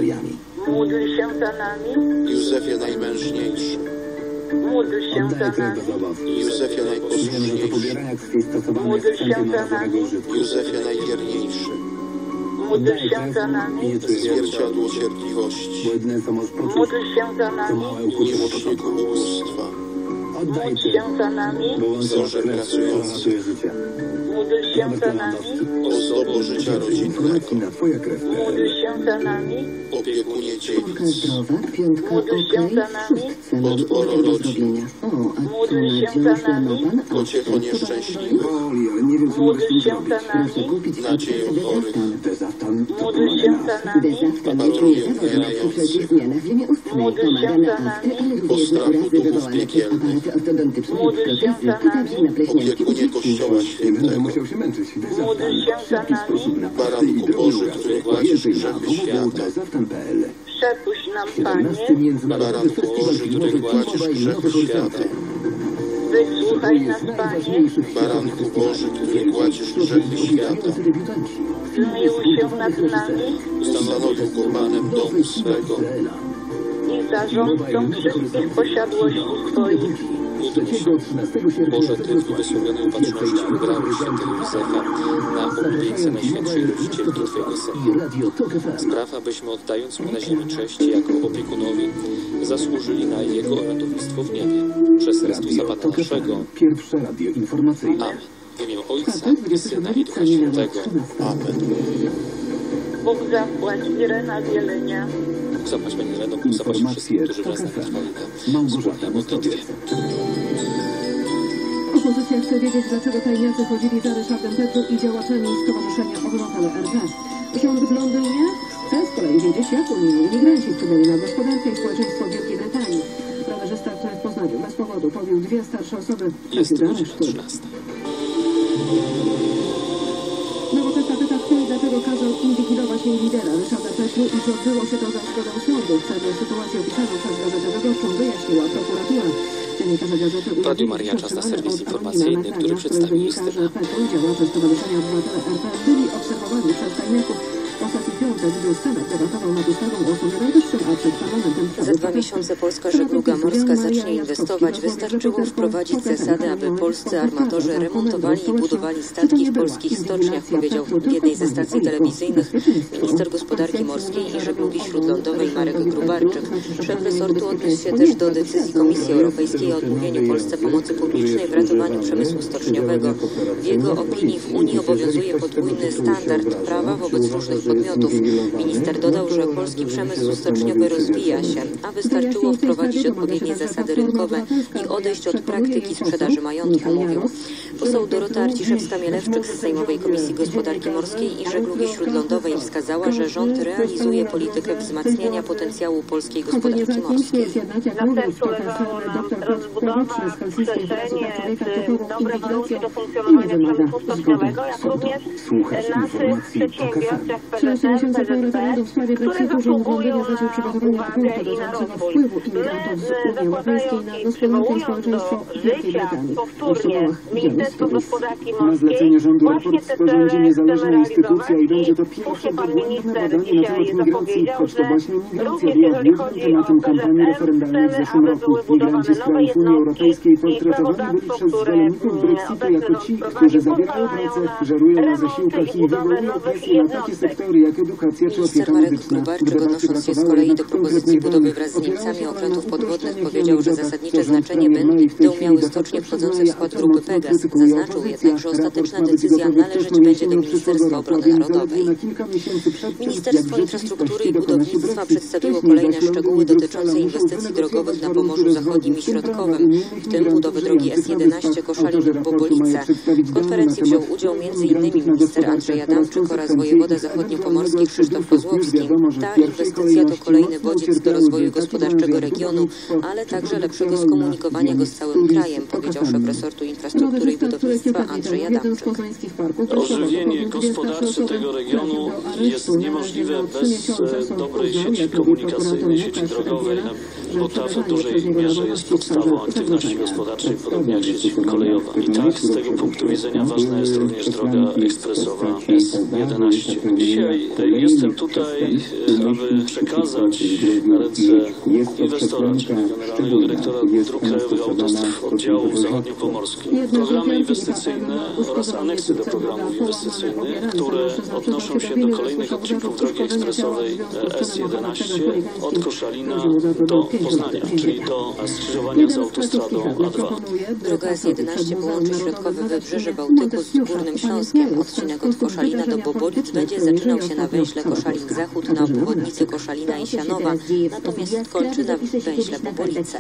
Módl się za nami. Józefie Najmężniejszy. Módl się za nami. Józefie Najposłuszniejszy. Módl się za nami. Józefie Najwierniejszy. Módl się za nami. Zwierciadło cierpliwości. Módl się za nami. Miłośnik ubóstwa. Módl się za nami. Wzorze pracujący. Módl się za nami. Ozdobo życia rodzinnego. Módl się za nami. Opiekunie Czwórka dziewic. zdrowa, piątka Módl się okej, za nami. szóstce mamy Podpora uwagę do rodzin. zrobienia. O, a tu Módl na się dzieło za nami. ma pan, a Pociecho co nieszczęśliwych. Módl się za nami. proszę kupić Nadzieję aptece chorych. Dezaftan. Módl się za nami. Dezaftan liczuje zawodowców wszelkich zmianach w ziemi ustnej. Módl się Pomaga za na nami. astry, ale również na urazy wywołane przez aparaty ortodontyczne lub Módl się protezy, za a nami. także na pleśniaki u Opiekunie dzieci. Kościoła Świętego. Módl się za nami. Baranku Boży, który gładzisz grzechy świata. Przepuść nam, Panie. Baranku Boży, który gładzisz grzechy świata. Wysłuchaj nas, Panie. Baranku Boży, który gładzisz grzechy świata. Zmiłuj się nad nami Ustanowił go Panem domu swego. i zarządcą wszystkich posiadłości swoich. Módl się, Boże, Ty w niewysłowionej upatrzności wybrałeś świętego Józefa na oblubieńce Najświętszej Rodzicielki Twojego Syna. Spraw, abyśmy oddając Mu na ziemi cześć jako opiekunowi, zasłużyli na Jego ratownictwo w niebie. Przez Chrystusa Pana naszego. Pierwsze radio informacyjne. Amen. W imię Ojca i Syna i Ducha Świętego. Amen. Bóg zapłać Irena z Jelenia. Bóg zapłać Pani Reno, Bóg zapłać wszystkim, którzy wraz na Trwalkę wspólnie modlitwie. Opozycja chce wiedzieć, dlaczego tajniacy chodzili za Ryszardem Petru i działaczami Stowarzyszenia Obywatele R P. Rząd w Londynie chce z kolei wiedzieć, jak unijni imigranci wpłynęli na gospodarkę i społeczeństwo Wielkiej Brytanii. Rowerzysta, który w Poznaniu bez powodu pobił dwie starsze osoby, Jest trafił do godzina aresztu. trzynasta. Nowoczesna pyta, kto i dlaczego kazał inwigilować jej lidera Ryszarda Petru i czy odbyło się to za zgodą sądu. W celu sytuację opisaną przez Gazetę Wyborczą wyjaśniła prokuratura. Dziennikarze gazety W Radiu Maria czas na serwis informacyjny, który przedstawi Justyna. Petru, działacze Stowarzyszenia Obywatele R P byli obserwowani przez tajniaków. W ostatni piątek, gdy Senat debatował nad ustawą o Sądzie Najwyższym, a przed parlamentem trwały Za dwa protesty. miesiące polska żegluga morska zacznie inwestować. Wystarczyło wprowadzić zasady, aby polscy armatorzy remontowali i budowali statki w polskich stoczniach, powiedział w jednej ze stacji telewizyjnych minister gospodarki morskiej i żeglugi śródlądowej Marek Grubarczyk. Szef resortu odniósł się też do decyzji Komisji Europejskiej o odmówieniu Polsce pomocy publicznej w ratowaniu przemysłu stoczniowego. W jego opinii w Unii obowiązuje podwójny standard prawa wobec różnych podmiotów. Minister dodał, że polski przemysł stoczniowy rozwija się, a wystarczyło wprowadzić odpowiednie zasady rynkowe i odejść od praktyki sprzedaży majątku, mówił. Poseł Dorota Arciszewska-Mielewczyk z Sejmowej Komisji Gospodarki Morskiej i Żeglugi Śródlądowej wskazała, że rząd realizuje politykę wzmacniania potencjału polskiej gospodarki morskiej. Następstwo leżało nam rozbudowa, przyspieszenie dobrego do funkcjonowania przemysłu stoczniowego, jak również naszych przedsiębiorstw, jak P Z M, P Z P, które zasługują na uwagę i na rozwój. My z Zakładu Jurki, przywołując do życia powtórnie Ministerstwo Gospodarki Morskiej, właśnie te cele chcemy realizować i słusznie pan minister dzisiaj zapowiedział, że również jeżeli chodzi o P Z M, chcemy, aby były budowane nowe jednostki i prawodawstwo, które wprowadzi pozwala na remonty i budowę nowych jednostek. Minister Marek Grubarczyk, odnosząc się z kolei do propozycji budowy wraz z Niemcami okrętów podwodnych, powiedział, że zasadnicze znaczenie będą miały stocznie wchodzące w skład grupy Pegas. Zaznaczył jednak, że ostateczna decyzja należeć będzie do Ministerstwa Obrony Narodowej. Ministerstwo Infrastruktury i Budownictwa przedstawiło kolejne szczegóły dotyczące inwestycji drogowych na Pomorzu Zachodnim i Środkowym, w tym budowy drogi S jedenaście Koszalin-Bobolice. W konferencji wziął udział między innymi minister Andrzej Adamczyk oraz wojewoda zachodniopomorski Krzysztof Kozłowski. Ta inwestycja to kolejny bodziec do rozwoju gospodarczego regionu, ale także lepszego skomunikowania go z całym krajem, powiedział szef resortu infrastruktury i budownictwa Andrzej Adamczyk. Ożywienie gospodarcze tego regionu jest niemożliwe bez dobrej sieci komunikacyjnej, sieci drogowej. bo ta w dużej mierze jest podstawą aktywności gospodarczej, podobnie jak sieć kolejowa. I tak, z tego punktu widzenia ważna jest również droga ekspresowa S jedenaście. Dzisiaj jestem tutaj, aby przekazać na ręce inwestora, czyli generalnego dyrektora Dróg Krajowych Autostrad Oddziałów Zachodniopomorskim, programy inwestycyjne oraz aneksy do programów inwestycyjnych, które odnoszą się do kolejnych odcinków drogi ekspresowej S jedenaście od Koszalina do Poznania, czyli do skrzyżowania z autostradą A dwa. Droga S jedenaście połączy środkowe wybrzeże Bałtyku z Górnym Śląskiem. Odcinek od Koszalina do Bobolic będzie zaczynał się na węźle Koszalin-Zachód na obwodnicy Koszalina i Sianowa, natomiast kończy na węźle Bobolice.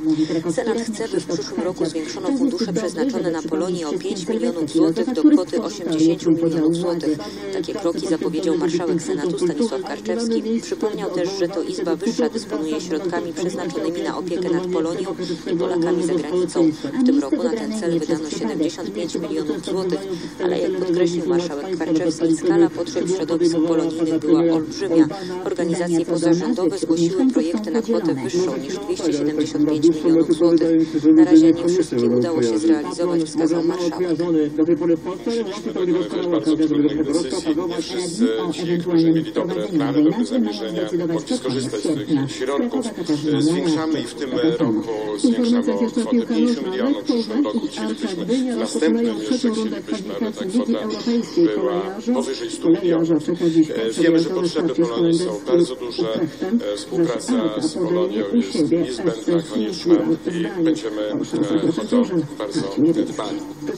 Senat chce, by w przyszłym roku zwiększono fundusze przeznaczone na Polonię o pięć milionów złotych do kwoty osiemdziesiąt milionów złotych. Takie kroki zapowiedział marszałek Senatu Stanisław Karczewski. Przypomniał też, że to Izba Wyższa dysponuje środkami przeznaczonymi na opiekę nad Polonią i Polakami za granicą. W tym roku na ten cel wydano siedemdziesiąt pięć milionów złotych, ale jak podkreślił marszałek Karczewski, skala potrzeb środowisk polonijnych była olbrzymia. Organizacje pozarządowe zgłosiły projekty na kwotę wyższą niż dwieście siedemdziesiąt pięć milionów złotych. Na razie nie wszystkie udało się zrealizować, wskazał marszałek. Do tej pory w Polsce też bardzo trudnych decyzji. Nie wszyscy ci, którzy mieli dobre plany, dobre zamierzenia, mogli skorzystać z tych środków. Zwiększamy i w tym roku zwiększamy o kwotę pięćdziesiąt milionów. W przyszłym roku chcielibyśmy, w następnym jeszcze chcielibyśmy, aby ta kwota była powyżej stu milionów. Wiemy, że potrzeby Polonii są bardzo duże. Współpraca z Polonią jest niezbędna, konieczna i będziemy o to bardzo dbali.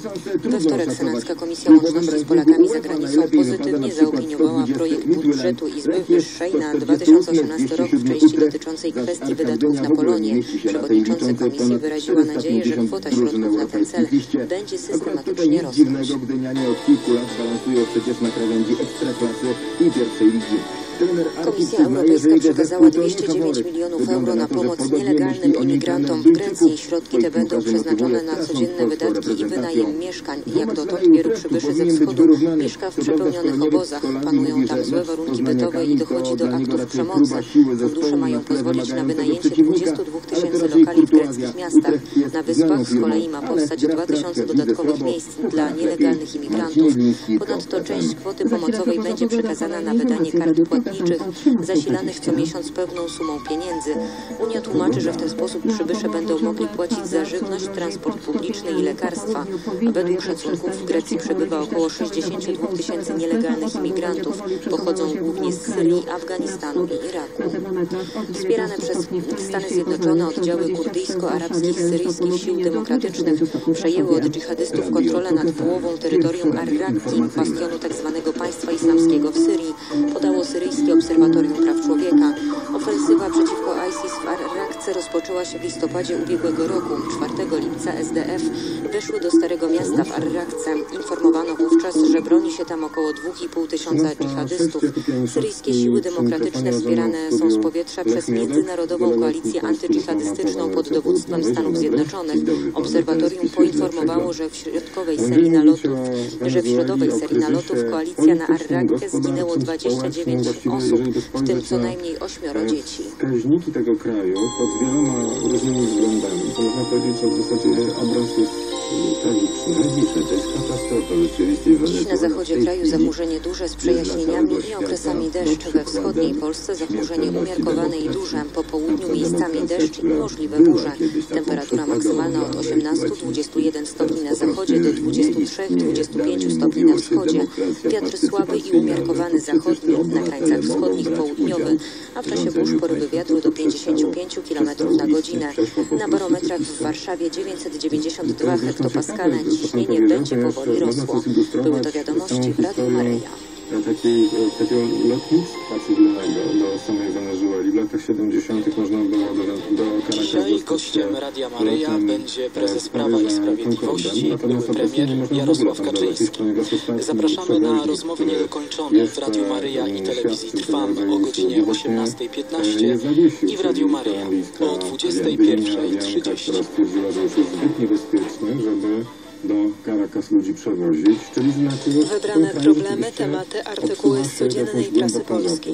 We wtorek Senacka Komisja Łączności z Polakami za Granicą pozytywnie zaopiniowała projekt budżetu Izby Wyższej na dwa tysiące osiemnasty rok w części dotyczącej kwestii wydatków na Polonię. Przewodnicząca Komisji wyraziła nadzieję, że kwota środków na ten cel będzie systematycznie rosnąć. Gdynianie od kilku lat balansują przecież na krawędzi ekstraklasy i pierwszej ligi. Komisja Europejska przekazała dwieście dziewięć milionów euro na pomoc nielegalnym imigrantom w Grecji. Środki te będą przeznaczone na codzienne wydatki i wynajem mieszkań. Jak dotąd wielu przybyszy ze wschodu mieszka w przepełnionych obozach. Panują tam złe warunki bytowe i dochodzi do aktów przemocy. Fundusze mają pozwolić na wynajęcie dwudziestu dwóch tysięcy lokali w greckich miastach. Na wyspach z kolei ma powstać dwa tysiące dodatkowych miejsc dla nielegalnych imigrantów. Ponadto część kwoty pomocowej będzie przekazana na wydanie kart płatniczych zasilanych co miesiąc pełną sumą pieniędzy. Unia tłumaczy, że w ten sposób przybysze będą mogli płacić za żywność, transport publiczny i lekarstwa. Według szacunków w Grecji przebywa około sześćdziesiąt dwa tysięcy nielegalnych imigrantów. Pochodzą głównie z Syrii, Afganistanu i Iraku. Wspierane przez Stany Zjednoczone oddziały kurdyjsko-arabskich syryjskich sił demokratycznych przejęły od dżihadystów kontrolę nad połową terytorium Ar-Rakki, bastionu tzw. państwa islamskiego w Syrii, podało syryjskie Obserwatorium Praw Człowieka. Ofensywa przeciwko ISIS w Ar-Rakce rozpoczęła się w listopadzie ubiegłego roku. czwartego lipca S D F weszły do Starego Miasta w Ar-Rakce. Informowano wówczas, że broni się tam około dwa i pół tysiąca dżihadystów. Syryjskie siły demokratyczne wspierane są z powietrza przez Międzynarodową Koalicję Antydżihadystyczną pod dowództwem Stanów Zjednoczonych. Obserwatorium poinformowało, że w środkowej serii nalotów, że w środowej serii nalotów koalicja na Ar-Rakkę zginęło dwadzieścia dziewięć osób, w tym co najmniej ośmioro dzieci. Wskaźniki tego kraju pod wieloma różnymi względami, to można powiedzieć, że w zasadzie obraz jest tragiczny. To jest katastrofa rzeczywiście. Dziś na zachodzie kraju zachmurzenie duże z przejaśnieniami i okresami deszcz. We wschodniej Polsce zachmurzenie umiarkowane i duże. Po południu miejscami deszcz i możliwe burze. Temperatura maksymalna od osiemnastu do dwudziestu jeden stopni na zachodzie do dwudziestu trzech do dwudziestu pięciu stopni na wschodzie. Wiatr słaby i umiarkowany zachodni, na krańcach wschodnich południowy, a w czasie burz porywy wiatru do pięćdziesięciu pięciu kilometrów na godzinę. Na barometrach w Warszawie dziewięćset dziewięćdziesiąt dwa hektopaskale. Ciśnienie będzie powoli rosło. Były to wiadomości w Radiu Maryja. Takiej, takiego lotnictwa cywilnego do samej Wenezueli w latach siedemdziesiątych można było do, do Caracas. Dzisiaj gościem Radia Maryja będzie prezes Prawa i Sprawiedliwości, były premier Jarosław Kaczyński. Zapraszamy na rozmowy niedokończone w Radiu Maryja i telewizji Trwam o godzinie osiemnastej piętnaście i w Radiu Maryja o dwudziestej pierwszej trzydzieści. Stwierdziła, że już jest zbyt niebezpieczne, żeby do Caracas ludzi przewozić, czyli znaczy... Wybrane problemy, tematy, artykuły z codziennej prasy polskiej.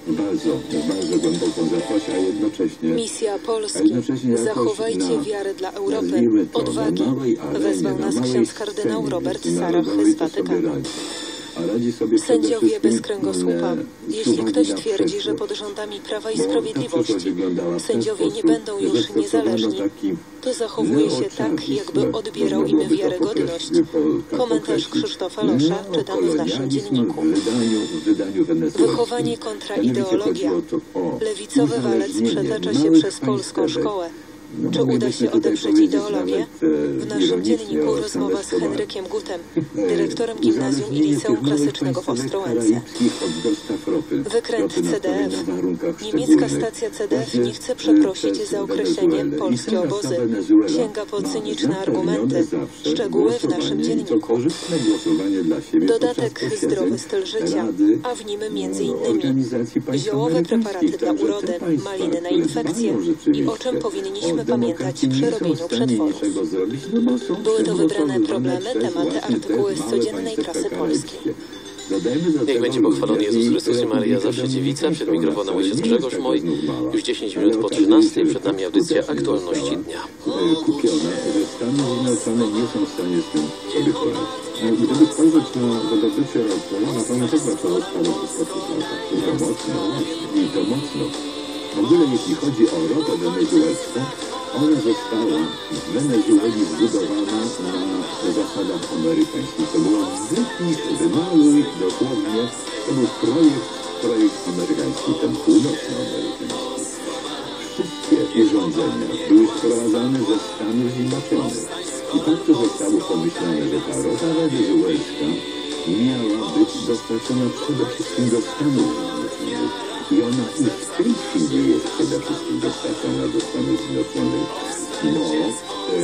bardzo, bardzo głęboką zapaść, a jednocześnie... Misja Polski. Zachowajcie wiarę dla Europy. Odwagi. Wezwał nas ksiądz kardynał Robert Sarach z Watykanu. Sędziowie bez kręgosłupa. Jeśli ktoś twierdzi, że pod rządami Prawa i Sprawiedliwości sędziowie nie będą już niezależni, to zachowuje się tak, jakby odbierał im wiarygodność. Komentarz Krzysztofa Losza czytamy w naszym dzienniku. Wychowanie kontra ideologia. Lewicowy walec przetacza się przez polską szkołę. Czy uda się odeprzeć ideologię? W naszym dzienniku rozmowa z Henrykiem Gutem, dyrektorem Gimnazjum i Liceum Klasycznego w Ostrołęce. Wykręt C D F. Niemiecka stacja C D F nie chce przeprosić za określenie polskie obozy. Sięga po cyniczne argumenty. Szczegóły w naszym dzienniku. Dodatek zdrowy styl życia, a w nim między innymi ziołowe preparaty dla urody, maliny na infekcje i o czym powinniśmy pamiętać przy robieniu przetworów. Były to wybrane problemy, tematy, artykuły z codziennej prasy polskiej. Niech będzie pochwalony Jezus Chrystus i Maryja, zawsze dziewica. Przed mikrofonem ojciec Grzegorz Moj. Już dziesięć minut po trzynastej. Przed nami audycja Aktualności Dnia. Kupione, że Stany Zjednoczone nie są w stanie z tym sobie poradzić. Gdyby spojrzeć na wydobycie ropy, na pewno też zaczęło spadać w ostatnich latach. I to mocno, i to mocno. W ogóle jeśli chodzi o ropę wenezuelską, ona została w Wenezueli zbudowana na zasadach amerykańskich. To była wypisz, wymaluj, dosłownie. To był projekt, projekt amerykański, ten północnoamerykański. Wszystkie urządzenia były sprowadzane ze Stanów Zjednoczonych. I tak to zostało pomyślane, że ta ropa wenezuelska miała być dostarczona przede wszystkim do Stanów Zjednoczonych. I ona już w tej chwili jest przede wszystkim dostarczona do Stanów Zjednoczonych, bo e,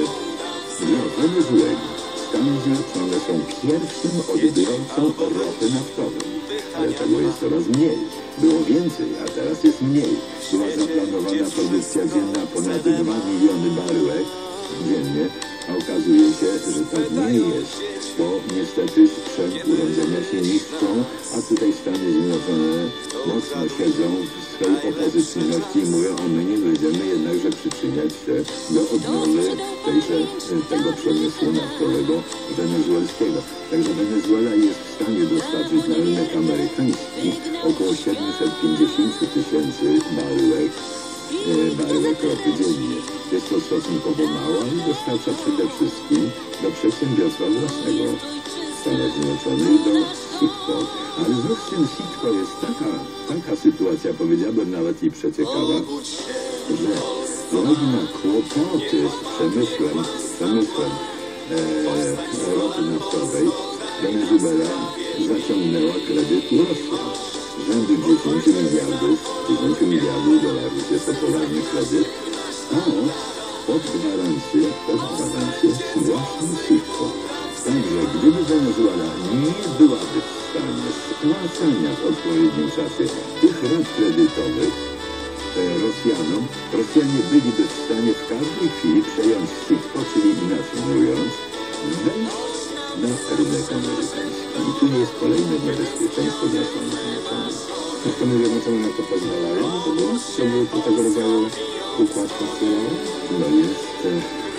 dla Wenezueli Stany Zjednoczone są pierwszym odbiorcą ropy naftowej. Ale tego jest coraz mniej. Było więcej, a teraz jest mniej. Była zaplanowana produkcja dzienna ponad dwa miliony baryłek dziennie, a okazuje się, że tak nie jest, bo niestety sprzęt urządzenia się niszczą, a tutaj Stany Zjednoczone mocno siedzą w swej opozycyjności i mówią, a my nie będziemy jednakże przyczyniać się do odnowy tejże, tego przemysłu naftowego wenezuelskiego. Także Wenezuela jest w stanie dostarczyć na rynek amerykański około siedemset pięćdziesiąt tysięcy baryłek baryłek ropy dziennie. Jest to stosunkowo mało i dostarcza przede wszystkim do przedsiębiorstwa własnego Stanów Zjednoczonych, do Citgo. Ale znów z tym Citgo jest taka, taka sytuacja, powiedziałbym nawet i przeciekawa, że z uwagi na kłopoty z przemysłem, z przemysłem e, ropy naftowej, Wenezuela zaciągnęła kredyt u Rosjan. Rzędu dziesięć miliardów, dziesięć miliardów dolarów jest to poważny kredyt, a pod gwarancję, pod gwarancję właśnie Citgo. Także gdyby Wenezuela nie byłaby w stanie spłacania w odpowiednim czasie tych rat kredytowych e, Rosjanom, Rosjanie byliby w stanie w każdej chwili przejąć Citgo, czyli inaczej mówiąc, wejść na rynek amerykański. I tu jest kolejne niebezpieczeństwo dla Stanów Zjednoczonych. Stany Zjednoczone na to pozwalają? To było? To był tego rodzaju układ funkcjonował? No jest e,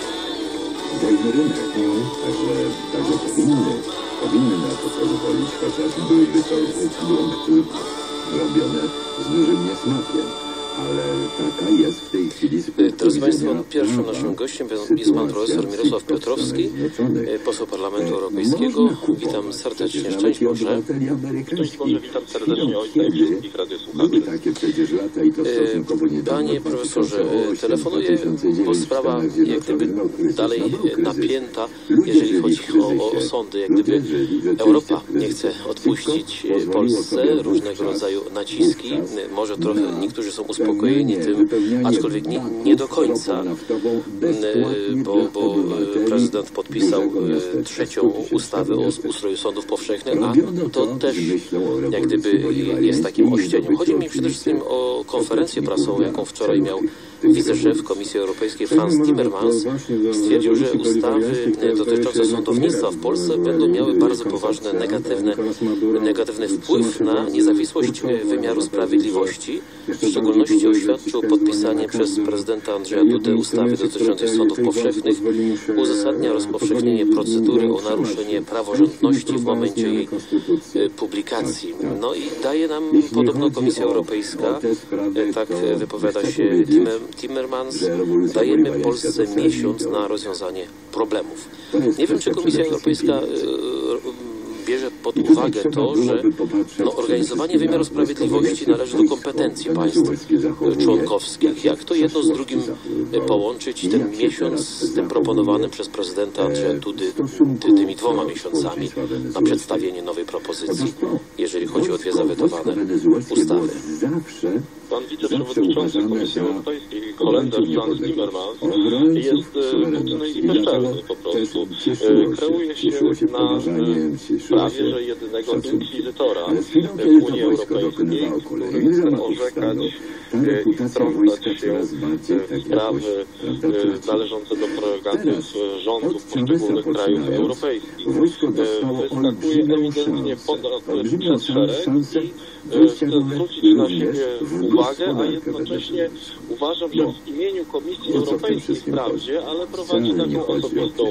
wolny rynek. Mm. Także, także powinny, powinny na to pozwolić, chociaż byłyby to produkty robione z dużym niesmakiem. Ale taka jest w tej chwili sytuacja. Drodzy Państwo, pierwszym naszym gościem jest pan profesor Mirosław Piotrowski, poseł Parlamentu Europejskiego. Witam serdecznie, szczęść Boże. Szczęść Boże, witam serdecznie ojca i wszystkich radiosłuchaczy. Panie profesorze, telefonuję, bo sprawa jak gdyby dalej napięta, jeżeli chodzi o, o sądy. Jak gdyby Europa nie chce odpuścić Polsce różnego rodzaju naciski. Może trochę niektórzy są uspokojeni tym, aczkolwiek nie, nie do końca, bo, bo prezydent podpisał trzecią ustawę o ustroju sądów powszechnych, a to też jak gdyby jest takim ościeniem. Chodzi mi przede wszystkim o konferencję prasową, jaką wczoraj miał Wiceszef Komisji Europejskiej Frans Timmermans stwierdził, że ustawy dotyczące sądownictwa w Polsce będą miały bardzo poważny negatywny, negatywny wpływ na niezawisłość wymiaru sprawiedliwości. W szczególności oświadczył podpisanie przez prezydenta Andrzeja Dudę ustawy dotyczącej sądów powszechnych, uzasadnia rozpowszechnienie procedury o naruszenie praworządności w momencie jej publikacji. No i daje nam podobno Komisja Europejska, tak wypowiada się Timmermans, dajemy Polsce miesiąc na rozwiązanie problemów. Nie wiem, czy Komisja Europejska bierze pod uwagę to, że no, organizowanie wymiaru sprawiedliwości należy do kompetencji państw członkowskich. Jak to jedno z drugim połączyć, ten miesiąc z tym proponowanym przez prezydenta Andrzeja Dudy, tymi dwoma miesiącami na przedstawienie nowej propozycji, jeżeli chodzi o dwie zawetowane ustawy? Pan wiceprzewodniczący Komisji Europejskiej, Holender Frans Timmermans, jest nudny i bezczelny po prostu. Kreuje się na prawie, że jedynego inkwizytora w Unii Europejskiej, który chce orzekać i wtrącać się w sprawy należące do prerogatyw rządów poszczególnych krajów europejskich. Wyskakuje ewidentnie ponad przez szereg i chce zwrócić na siebie uwagę, a jednocześnie uważam, że w imieniu Komisji Europejskiej wprawdzie, ale prowadzi taką osobistą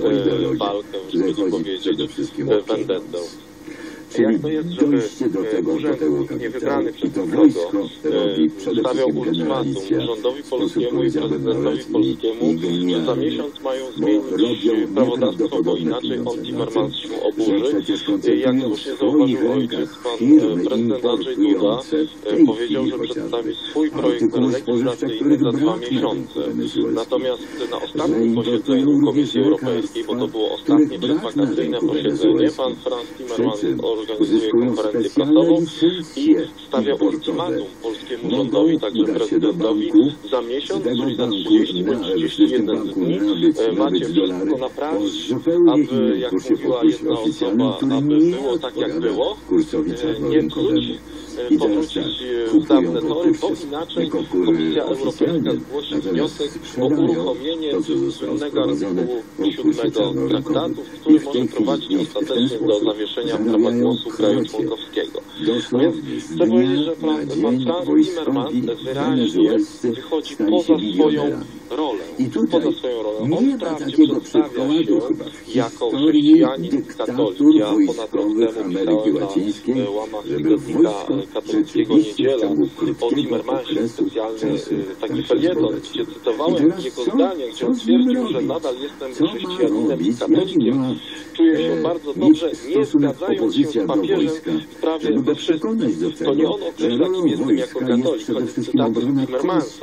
walkę, żeby nie powiedzieć vendettę. Jak to jest, żeby urzędnik niewybrany przez nikogo stawiał ultimatum rządowi polskiemu i prezydentowi polskiemu, że za miesiąc mają zmienić prawodawstwo, bo inaczej on Timmermans się oburzy. Jak słusznie zauważył ojciec, pan prezydent Andrzej Duda powiedział, że przedstawi swój projekt legislacyjny za dwa miesiące. Natomiast na ostatnim posiedzeniu Komisji Europejskiej, bo to było ostatnie przedwakacyjne posiedzenie, pan Frans Timmermans organizuje konferencję prasową i stawia ultimatum polskiemu rządowi, także prezydentowi, za miesiąc, czyli za trzydzieści bądź trzydzieści jeden dni macie wszystko naprawić, aby, jak mówiła jedna osoba, aby było tak, jak było, nie psuć, powrócić w dawne tory, bo inaczej Komisja Europejska zgłosi wniosek o uruchomienie słynnego artykułu siódmego traktatu, który może prowadzić ostatecznie do zawieszenia prawa głosu kraju członkowskiego. No więc chcę powiedzieć, że pan, pan Frans Timmermans wyraźnie wychodzi poza swoją rolę. Poza swoją rolą. On wprawdzie przedstawia się jako chrześcijanin, katolik. Ja ponad rok temu pisałem na łamach tygodnika katolickiego Niedziela o Timmermansie specjalny taki felieton, gdzie cytowałem jego zdanie, gdzie on stwierdził, że nadal jestem chrześcijaninem i katolikiem. Czuję się bardzo dobrze, nie zgadzając się z papieżem w sprawie ze wszystkim. To nie on określa, kim jestem jako katolik. Koniec cytatu z Timmermansa.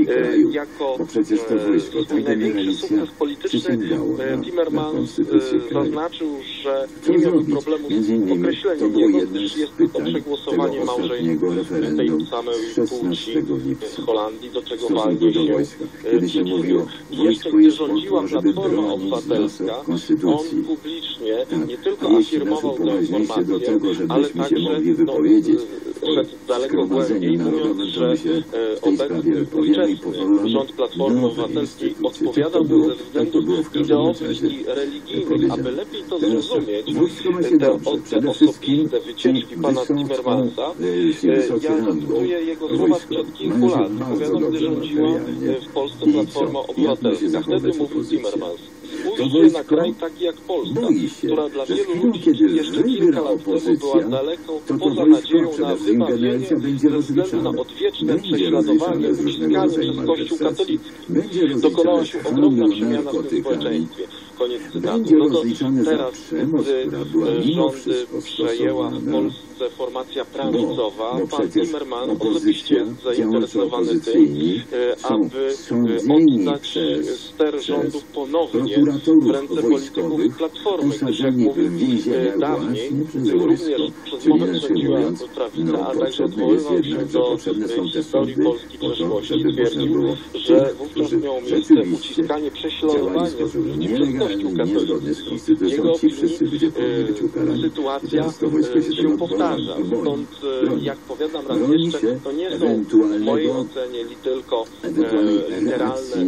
Jako swój największy sukces polityczny Timmermans zaznaczył, że nie miał problemu z określeniem jego, gdyż jest to przegłosowanie małżeństw tej samej płci w Holandii, do czego walnie się przyczynił. Jeszcze gdy rządziła Platforma Obywatelska, on publicznie nie tylko afirmował tę informację, ale także no, szedł daleko głębiej, mówiąc, że obecny ówczesny rząd Platformy Obywatelskiej odpowiadał ze względów ideowych i religijnych. Aby lepiej to zrozumieć, te, te osobiste wycieczki pana Timmermansa, ja zacytuję jego słowa sprzed kilku lat. Powiadam, gdy rządziła w Polsce Platforma Obywatelska. Wtedy mówił Timmermans: spójrzcie na kraj taki jak Polska, która dla wielu ludzi jeszcze kilka lat temu była daleką, poza nadzieją na wybawienie ze względu na odwieczne prześladowanie i uciskanie przez Kościół katolicki. Dokonała się ogromna przemiana w tym społeczeństwie. Koniec cytatu. No to teraz, gdy rządy przejęła w Polsce formacja prawicowa, pan Timmermans osobiście zainteresowany tym, aby oddać ster rządu ponownie w ręce polityków Platformy, gdyż jak mówił dawniej, również przez moment rządziła prawica, a także odwoływał się do historii Polski przeszłości. Twierdził, że wówczas miało miejsce uciskanie, prześladowanie nie przez Kościół katolicki. Jego opinii sytuacja się powtarza. Stąd, jak powiadam raz jeszcze, to nie są w mojej ocenie tylko literalne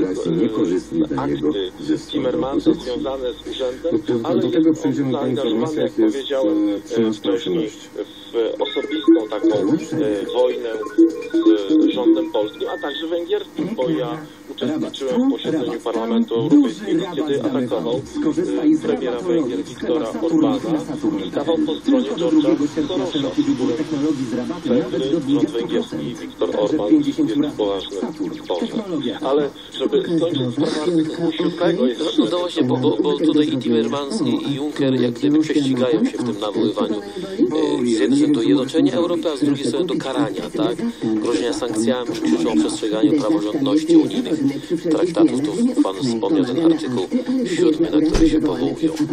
akty Timmermansa związane z urzędem, ale jest on zaangażowany, jak powiedziałem wcześniej, w osobistą taką wojnę z rządem polskim, a także węgierskim, bo ja uczestniczyłem w posiedzeniu Parlamentu Europejskiego, kiedy atakował premiera Węgier Viktora Orbana i stawał po stronie George'a Sorosza, rząd węgierski Viktor Orban jest poważnym sponsorem. Ale żeby skończyć sprawę artykułu siódmego... No, no właśnie, bo, bo, bo tutaj i Timmermans, i Juncker jak gdyby prześcigają się w tym nawoływaniu z jednej strony do jednoczenia Europy, a z drugiej strony do karania, tak? Grożenia sankcjami, krzyczą o przestrzeganiu praworządności unijnych traktatów. Tu pan wspomniał ten artykuł siódmy, na który się powołują.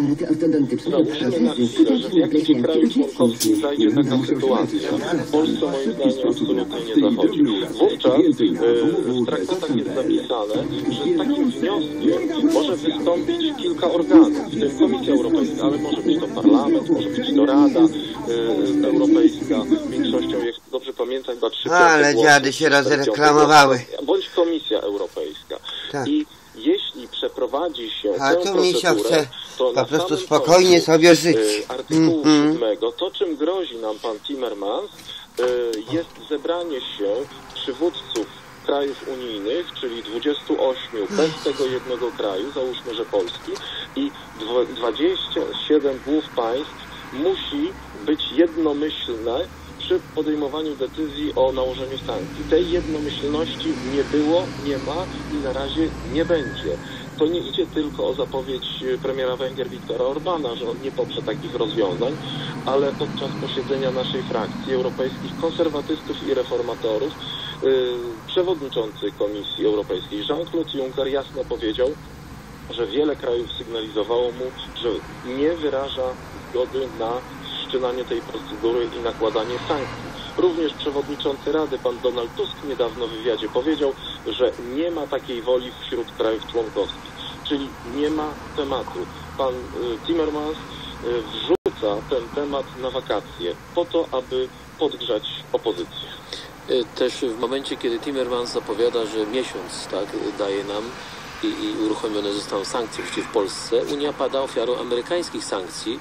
Załóżmy na chwilę, że w jakimś kraju członkowskim zajdzie taka sytuacja. W Polsce moim zdaniem absolutnie nie zachodzi. Wówczas e, w traktatach jest napisane, że z takim wnioskiem może wystąpić kilka organów, w tym Komisja Europejska, ale może być to Parlament, może być to Rada e, Europejska. Większością, jak dobrze pamiętam, chyba trzy Ale dziady się rozreklamowały. Bądź Komisja Europejska. Tak. I jeśli przeprowadzi się A tę tu mi się chce to po prostu spokojnie sobie żyć. Y, artykułu mm-hmm. siódmego, to czym grozi nam pan Timmermans, y, jest zebranie się przywódców krajów unijnych, czyli dwudziestu ośmiu bez tego jednego kraju, załóżmy, że Polski, i dwadzieścia siedem głów państw musi być jednomyślne przy podejmowaniu decyzji o nałożeniu sankcji. Tej jednomyślności nie było, nie ma i na razie nie będzie. To nie idzie tylko o zapowiedź premiera Węgier Viktora Orbana, że on nie poprze takich rozwiązań, ale podczas posiedzenia naszej frakcji europejskich konserwatystów i reformatorów yy, przewodniczący Komisji Europejskiej Jean-Claude Juncker jasno powiedział, że wiele krajów sygnalizowało mu, że nie wyraża zgody na wszczynanie tej procedury i nakładanie sankcji. Również przewodniczący Rady, pan Donald Tusk, niedawno w wywiadzie powiedział, że nie ma takiej woli wśród krajów członkowskich, czyli nie ma tematu. Pan y, Timmermans y, wrzuca ten temat na wakacje po to, aby podgrzać opozycję. Też w momencie, kiedy Timmermans zapowiada, że miesiąc tak daje nam i, i uruchomione zostaną sankcje przeciw Polsce, Unia pada ofiarą amerykańskich sankcji,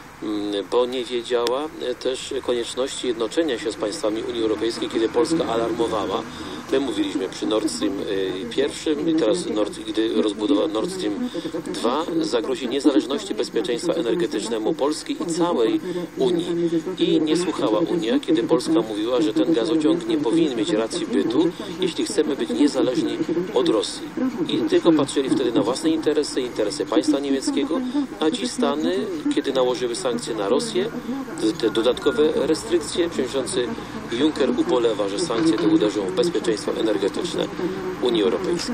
bo nie wiedziała też konieczności jednoczenia się z państwami Unii Europejskiej, kiedy Polska alarmowała. My mówiliśmy przy Nord Stream pierwszym i teraz Nord, gdy rozbudowano Nord Stream dwa, zagrozi niezależności bezpieczeństwa energetycznemu Polski i całej Unii. I nie słuchała Unia, kiedy Polska mówiła, że ten gazociąg nie powinien mieć racji bytu, jeśli chcemy być niezależni od Rosji. I tylko patrzyli wtedy na własne interesy, interesy państwa niemieckiego, a dziś Stany, kiedy nałożyły sankcje na Rosję, te dodatkowe restrykcje, przewodniczący Juncker ubolewa, że sankcje te uderzą w bezpieczeństwo energetyczne Unii Europejskiej.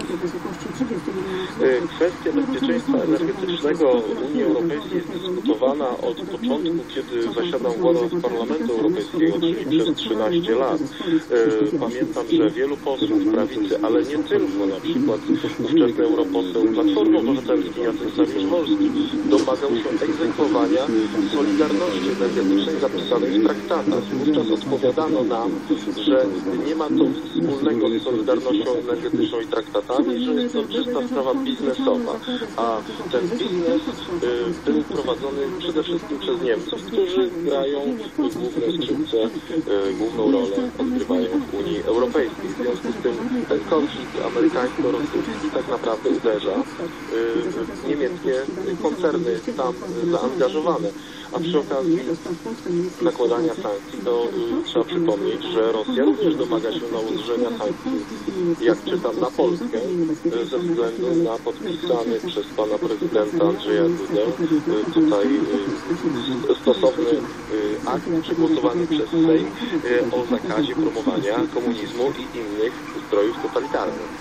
Kwestia bezpieczeństwa energetycznego Unii Europejskiej jest dyskutowana od początku, kiedy zasiadam w ławach Parlamentu Europejskiego, czyli przez trzynaście lat. Pamiętam, że wielu posłów prawicy, ale nie tylko, na przykład ówczesny europoseł Platformy Obywatelskiej Jacek Saryusz-Wolski domagał się egzekwowania solidarności energetycznej zapisanej w traktatach. Wówczas odpowiadano nam, że nie ma to wspólnego z solidarnością energetyczną i traktatami, że jest to czysta sprawa biznesowa, a ten biznes y, był prowadzony przede wszystkim przez Niemców, którzy grają główne skrzypce, y, główną rolę odgrywają w Unii Europejskiej. W związku z tym ten konflikt amerykańsko-rosyjski tak naprawdę uderza y, w niemieckie koncerny tam zaangażowane. A przy okazji nakładania sankcji, to y, trzeba przypomnieć, że Rosja również domaga się nałożenia sankcji, jak czytam, na Polskę, y, ze względu na podpisany przez pana prezydenta Andrzeja Dudę y, tutaj y, stosowny y, akt przegłosowany przez Sejm y, o zakazie promowania komunizmu i innych ustrojów totalitarnych.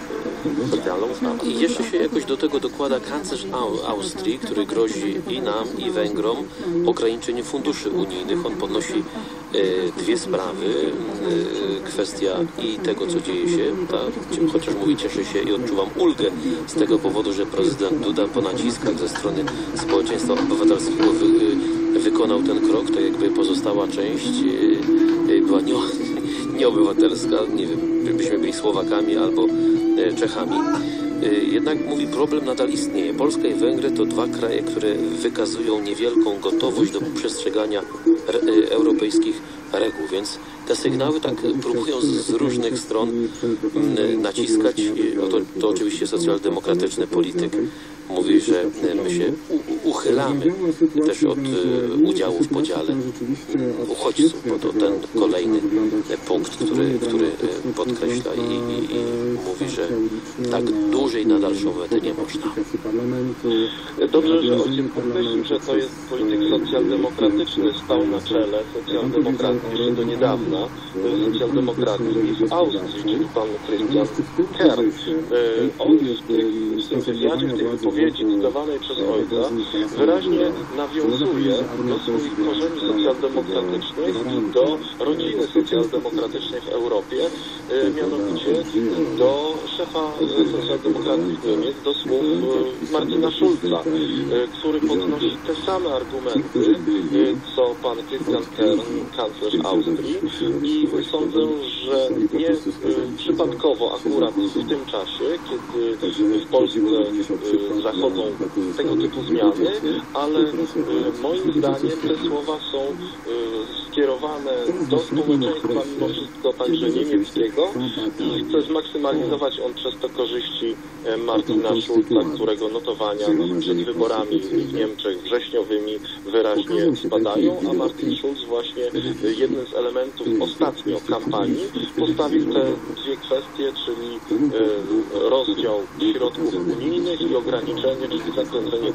specjalną ustawę. I jeszcze się jakoś do tego dokłada kanclerz Austrii, który grozi i nam, i Węgrom ograniczeniem funduszy unijnych. On podnosi e, dwie sprawy. E, kwestia i tego, co dzieje się, tak? Chociaż mówi, cieszę się i odczuwam ulgę z tego powodu, że prezydent Duda po naciskach ze strony społeczeństwa obywatelskiego wy, wykonał ten krok, tak jakby pozostała część e, była nie, nieobywatelska, nie wiem, byśmy byli Słowakami albo e, Czechami. Jednak mówi, problem nadal istnieje. Polska i Węgry to dwa kraje, które wykazują niewielką gotowość do przestrzegania europejskich reguł, więc te sygnały tak próbują z różnych stron naciskać. No to, to oczywiście socjaldemokratyczny polityk mówi, że my się uchylamy też od udziału w podziale uchodźców, bo to ten kolejny punkt, który, który podkreśla i, i, i mówi, że tak dłużej na dalszą metę nie można. Dobrze, że ojciec podkreślił, że to jest polityk socjaldemokratyczny, stał na czele socjaldemokracji jeszcze do niedawna, socjaldemokracji w Austrii, czyli pan Christian Kern. On w tym wywiadzie, w tej wypowiedzi cytowanej przez ojca wyraźnie nawiązuje do swoich korzeni socjaldemokratycznych i do rodziny socjaldemokratycznej w Europie, mianowicie do szefa socjaldemokracji w Niemiec, do słów Martina Schulza, który podnosi te same argumenty, co pan Christian Kern, kanclerz Austrii, i sądzę, że nie przypadkowo akurat w tym czasie, kiedy w Polsce zachodzą tego typu zmiany, ale moim zdaniem te słowa są skierowane do społeczeństwa mimo wszystko także niemieckiego i chce zmaksymalizować on przez to korzyści Martina Schulza, którego notowania przed wyborami w Niemczech wrześniowymi wyraźnie spadają, a Martin Schulz właśnie jednym z elementów ostatnio kampanii postawił te dwie kwestie, czyli rozdział środków unijnych i ograniczenie, czyli zakręcenie